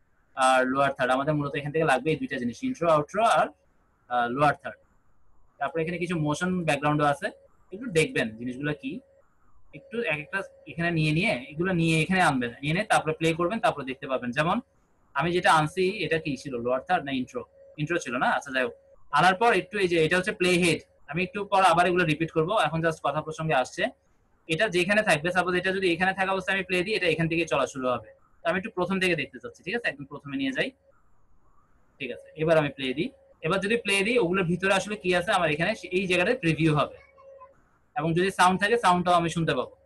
আর লোয়ার থার্ড আমাদের মূলত এখান থেকে লাগবে এই দুইটা জিনিস, ইন্ট্রো আউটরো আর লোয়ার থার্ড। তারপরে এখানে কিছু মোশন ব্যাকগ্রাউন্ডও আছে, একটু দেখবেন জিনিসগুলো কি, একটু এক একটা এখানে নিয়ে নিয়ে এগুলো নিয়ে এখানে আনবেন, নিয়ে নিয়ে তারপরে প্লে করবেন, তারপরে দেখতে পাবেন। যেমন আমি যেটা আনছি, এটা কি ছিল, লোয়ার থার্ড না ইন্ট্রো? ইন্ট্রো ছিল না। আচ্ছা যাই হোক, আনার পর একটু এই যে এটা হচ্ছে প্লে হেড, আমি একটু পর আবার এগুলো রিপিট করবো, এখন জাস্ট কথা প্রসঙ্গে আসছে। এটা যেখানে থাকবে, সাপোজ এটা যদি এখানে থাকা অবস্থায় আমি প্লে দিই, এটা এখান থেকে চলা শুরু হবে। আমি একটু প্রথম থেকে দেখতে চাচ্ছি, ঠিক আছে, একদম প্রথমে নিয়ে যাই। ঠিক আছে, এবার আমি প্লে দিই। এবার যদি প্লে দিই, ওগুলোর ভিতরে আসলে কি আছে আমার এখানে এই জায়গাটায় প্রিভিউ হবে, এবং যদি সাউন্ড থাকে সাউন্ডটাও আমি শুনতে পাবো।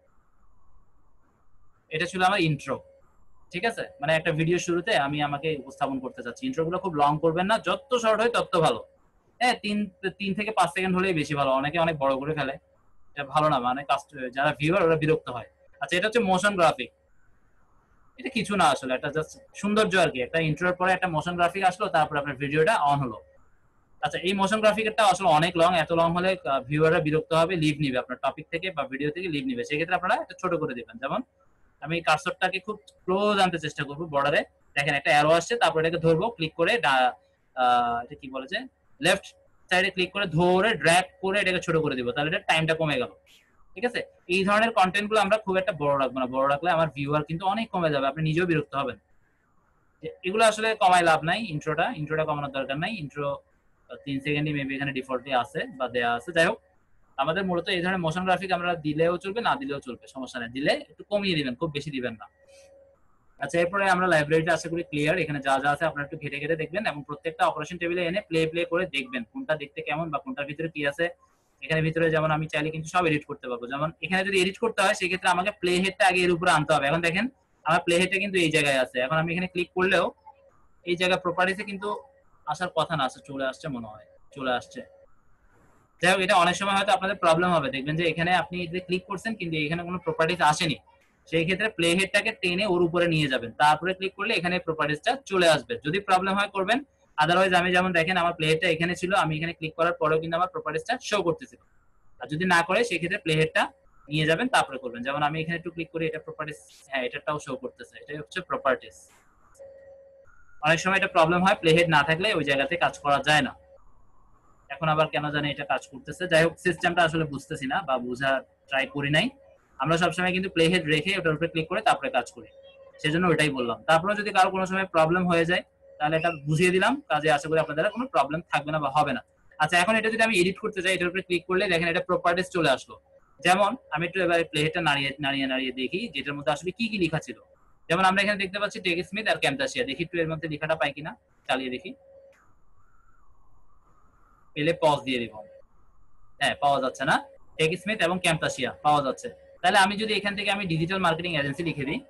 এটা ছিল আমার ইন্ট্রো। ঠিক আছে, মানে একটা ভিডিও শুরুতে আমি আমাকে উপস্থাপন করতে চাচ্ছি। ইন্ট্রো গুলো খুব লং করবেন না, যত শর্ট হয় তত ভালো। হ্যাঁ, তিন তিন থেকে পাঁচ সেকেন্ড হলেই বেশি ভালো, অনেকে অনেক বড় করে ফেলে, এটা ভালো না, মানে যারা ভিউয়ার ওরা বিরক্ত হয়। আচ্ছা, এটা হচ্ছে মোশন গ্রাফিক, এটা কিছু না আসলে, এটা জাস্ট সৌন্দর্য আর কি। একটা ইন্ট্রোর পরে একটা মোশন গ্রাফিক আসলো, তারপর আপনার ভিডিওটা অন হলো। আচ্ছা, এই মোশন গ্রাফিকটা আসলে অনেক লং, এত লং হলে ভিউয়াররা বিরক্ত হবে, লিভ নিবে আপনার টপিক থেকে বা ভিডিও থেকে, লিভ নিবে। সেক্ষেত্রে আপনারা এটা ছোট করে দিবেন। যেমন আমি কার্সরটাকে খুব ক্লোজ আনতে চেষ্টা করবো বর্ডারে, দেখেন একটা অ্যারো আসছে, তারপর এটাকে ধরবো, ক্লিক করে এটা কি বলেছে লেফট সাইডে ক্লিক করে ধরে ড্র্যাগ করে এটাকে ছোট করে দিব, তাহলে এটা টাইমটা কমে গেল। ঠিক আছে, এই ধরনের কন্টেন্ট গুলো আমরা খুব একটা বড় রাখবো না, বড় রাখলে আমার ভিউয়ার কিন্তু অনেক কমে যাবে, আপনি নিজেও বিরক্ত হবেন। এগুলো আসলে কমায় লাভ নাই, ইন্ট্রোটা ইন্ট্রোটা কমানোর দরকার নাই। ইন্ট্রো তিন সেকেন্ডই মেবি এখানে ডিফল্টে আছে বা দেয়া আছে। যাই হোক, আমাদের মূলত এই ধরনের মোশন গ্রাফিক আমরা দিলেও চলবে, না দিলেও চলবে, সমস্যা নেই। দিলে একটু কমিয়ে দিবেন, খুব বেশি দিবেন না। আচ্ছা, এরপরে আমরা লাইব্রেরিটা আশা করি ক্লিয়ার। এখানে যা যা আছে আপনারা একটু ঘেটে ঘেটে দেখবেন এবং প্রত্যেকটা অপারেশন টেবিলে এনে প্লে প্লে করে দেখবেন কোনটা দেখতে কেমন বা কোনটার ভিতরে কি আছে। এখানে ভিতরে যেমন আমি চাইলে কিন্তু সব এডিট করতে পারবো। যেমন এখানে যদি এডিট করতে হয় সেক্ষেত্রে আমাকে প্লে হেডটা আগে এর উপরে আনতে হবে। এখন দেখেন আমার প্লে হেডটা কিন্তু এই জায়গায় আছে। এখন আমি এখানে ক্লিক করলেও এই জায়গায় প্রপার্টিসে কিন্তু আসার কথা না, আসলে চলে আসছে মনে হয়, চলে আসছে। যাই হোক, এটা অনেক সময় হয়তো আপনাদের প্রবলেম হবে, দেখবেন যে এখানে আপনি যে ক্লিক করছেন কিন্তু এখানে কোনো প্রপার্টিস আসেনি। সেই ক্ষেত্রে প্লে হেডটাকে টেনে ওর উপরে নিয়ে যাবেন, তারপরে ক্লিক করলে এখানে প্রপার্টিসটা চলে আসবে। যদি প্রবলেম হয় করবেন, আদারওয়াইজ আমি যেমন দেখেন আমার প্লে হেডটা এখানে ছিল, আমি এখানে ক্লিক করার পরেও কিন্তু আমার প্রপার্টিসটা শো করতেছিল। আর যদি না করে সেই ক্ষেত্রে প্লে হেডটা নিয়ে যাবেন তারপরে করবেন। যেমন আমি এখানে একটু ক্লিক করি, এটা প্রপার্টিস, হ্যাঁ এটাটাও শো করতেছে, এটাই হচ্ছে প্রপার্টিস। অনেক সময় এটা প্রবলেম হয়, প্লে হেড না থাকলে ওই জায়গাতে কাজ করা যায় না। এখন আবার কেন জানি এটা কাজ করতেছে। যাই হোক, সিস্টেমটা আসলে বুঝতেছি না বা বোঝা ট্রাই করি নাই। আমরা সবসময় কিন্তু প্লে হেড রেখে ওটার উপরে ক্লিক করে তারপরে কাজ করি, সেজন্য ওইটাই বললাম। তারপরে যদি কারো কোনো সময় প্রবলেম হয়ে যায় তাহলে এটা বুঝিয়ে দিলাম, কাজে আশা করি আপনাদের কোনো প্রবলেম থাকবে না বা হবে না। আচ্ছা, এখন এটা যদি আমি এডিট করতে চাই, এটার উপরে ক্লিক করলে দেখেন এটা প্রপার্টিস চলে আসলো। যেমন আমি একটু এবারে প্লে হেডটা নাড়িয়ে নাড়িয়ে নাড়িয়ে দেখি যেটার মধ্যে আসলে কি কি লেখা ছিল। যেমন আমরা এখানে দেখতে পাচ্ছি টেক স্মিথ আর ক্যামতাসিয়া। দেখি একটু এর মধ্যে লেখাটা পাই কিনা, চালিয়ে দেখি। পেলে পজ দিয়ে দিব। হ্যাঁ, পাওয়া যাচ্ছে না, টেক স্মিথ এবং ক্যামতাসিয়া পাওয়া যাচ্ছে। তাহলে আমি যদি এখান থেকে আমি ডিজিটাল মার্কেটিং এজেন্সি লিখে দিই,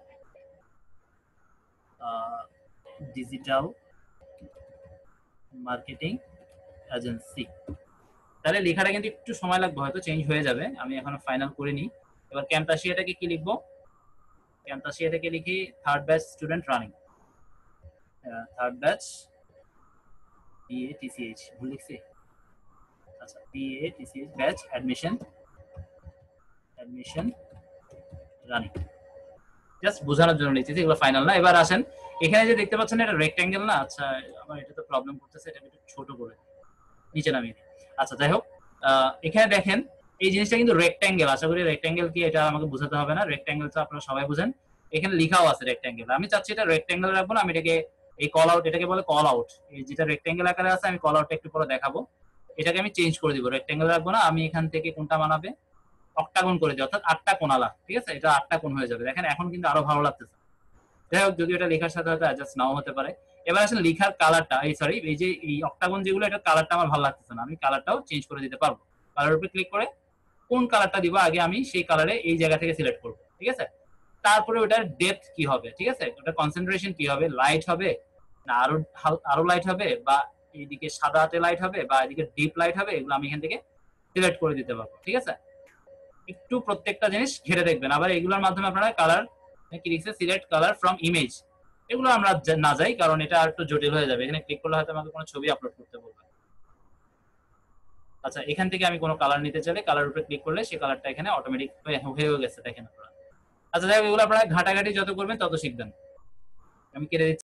ডিজিটাল মার্কেটিং এজেন্সি, তাহলে লেখাটা কিন্তু একটু সময় লাগবে, হয়তো চেঞ্জ হয়ে যাবে, আমি এখনো ফাইনাল করিনি। এবার ক্যামতাসিয়াটাকে কি লিখবো, ক্যামতাসিয়াটাকে লিখি third batch student running, third batch P A T C H, ভুল লিখছি। আচ্ছা, P A T C H batch admission admission running, just বোঝানোর জন্য লিখছি, এগুলো ফাইনাল না। এবার আসেন, এখানে যে দেখতে পাচ্ছেন এটা রেক্ট্যাঙ্গেল না, আচ্ছা আমার এটা তো প্রবলেম করতেছে, এটা একটু ছোট করে নিচে নামিয়ে দিই। আচ্ছা যাই হোক, এখানে দেখেন এই জিনিসটা কিন্তু রেক্ট্যাঙ্গেল, আশা করি রেক্ট্যাঙ্গেল কি এটা আমাকে বোঝাতে হবে না, রেক্ট্যাঙ্গেল তো আপনারা সবাই বুঝেন। এখানে লেখাও আছে রেক্ট্যাঙ্গেল, আমি চাচ্ছি এটা রেক্ট্যাঙ্গেল রাখবো না, আমি এটাকে এই কল আউট, এটাকে বলে কল আউট, এই যেটা রেক্ট্যাঙ্গেল আকারে আছে আমি কল আউটটা একটু পরে দেখাবো। এটাকে আমি চেঞ্জ করে দিব, রেক্ট্যাঙ্গেল রাখবো না, আমি এখান থেকে কোনটা বানাবে, অক্টাগন করে দিই, অর্থাৎ আটটা কোণালা, ঠিক আছে, এটা আটটা কোণ হয়ে যাবে। দেখেন এখন কিন্তু আরো ভালো লাগতেছে। যাই হোক, যদি এটা লেখার সাথে হয়তো অ্যাডজাস্ট নাও হতে পারে। এবার আসলে লেখার কালারটা, এই সরি এই যে এই অক্টাগন যেগুলো, এটা কালারটা আমার ভালো লাগতেছে না, আমি কালারটাও চেঞ্জ করে দিতে পারবো। কালার উপরে ক্লিক করে কোন কালারটা দিব আগে আমি সেই কালারে এই জায়গা থেকে সিলেক্ট করবো, ঠিক আছে। তারপরে ওটার ডেপথ কি হবে, ঠিক আছে, ওটার কনসেন্ট্রেশন কি হবে, লাইট হবে না আরো আরো লাইট হবে, বা এইদিকে সাদাতে লাইট হবে বা এদিকে ডিপ লাইট হবে, এগুলো আমি এখান থেকে সিলেক্ট করে দিতে পারবো, ঠিক আছে। একটু প্রত্যেকটা জিনিস ঘেরে দেখবেন। আবার এগুলোর মাধ্যমে আপনারা কালার কি লিখছে, সিলেক্ট কালার ফ্রম ইমেজ, এগুলো আমরা না যাই কারণ এটা একটু জটিল হয়ে যাবে। এখানে ক্লিক করলে হয়তো আমাকে কোনো ছবি আপলোড করতে বলবে। আচ্ছা, এখান থেকে আমি কোনো কালার নিতে চাইলে কালার উপরে ক্লিক করলে সেই কালারটা এখানে অটোমেটিক হয়ে গেছে, দেখেন আপনারা। আচ্ছা যাই হোক, এগুলো আপনারা ঘাটাঘাটি যত করবেন তত শিখবেন। আমি কেটে দিচ্ছি।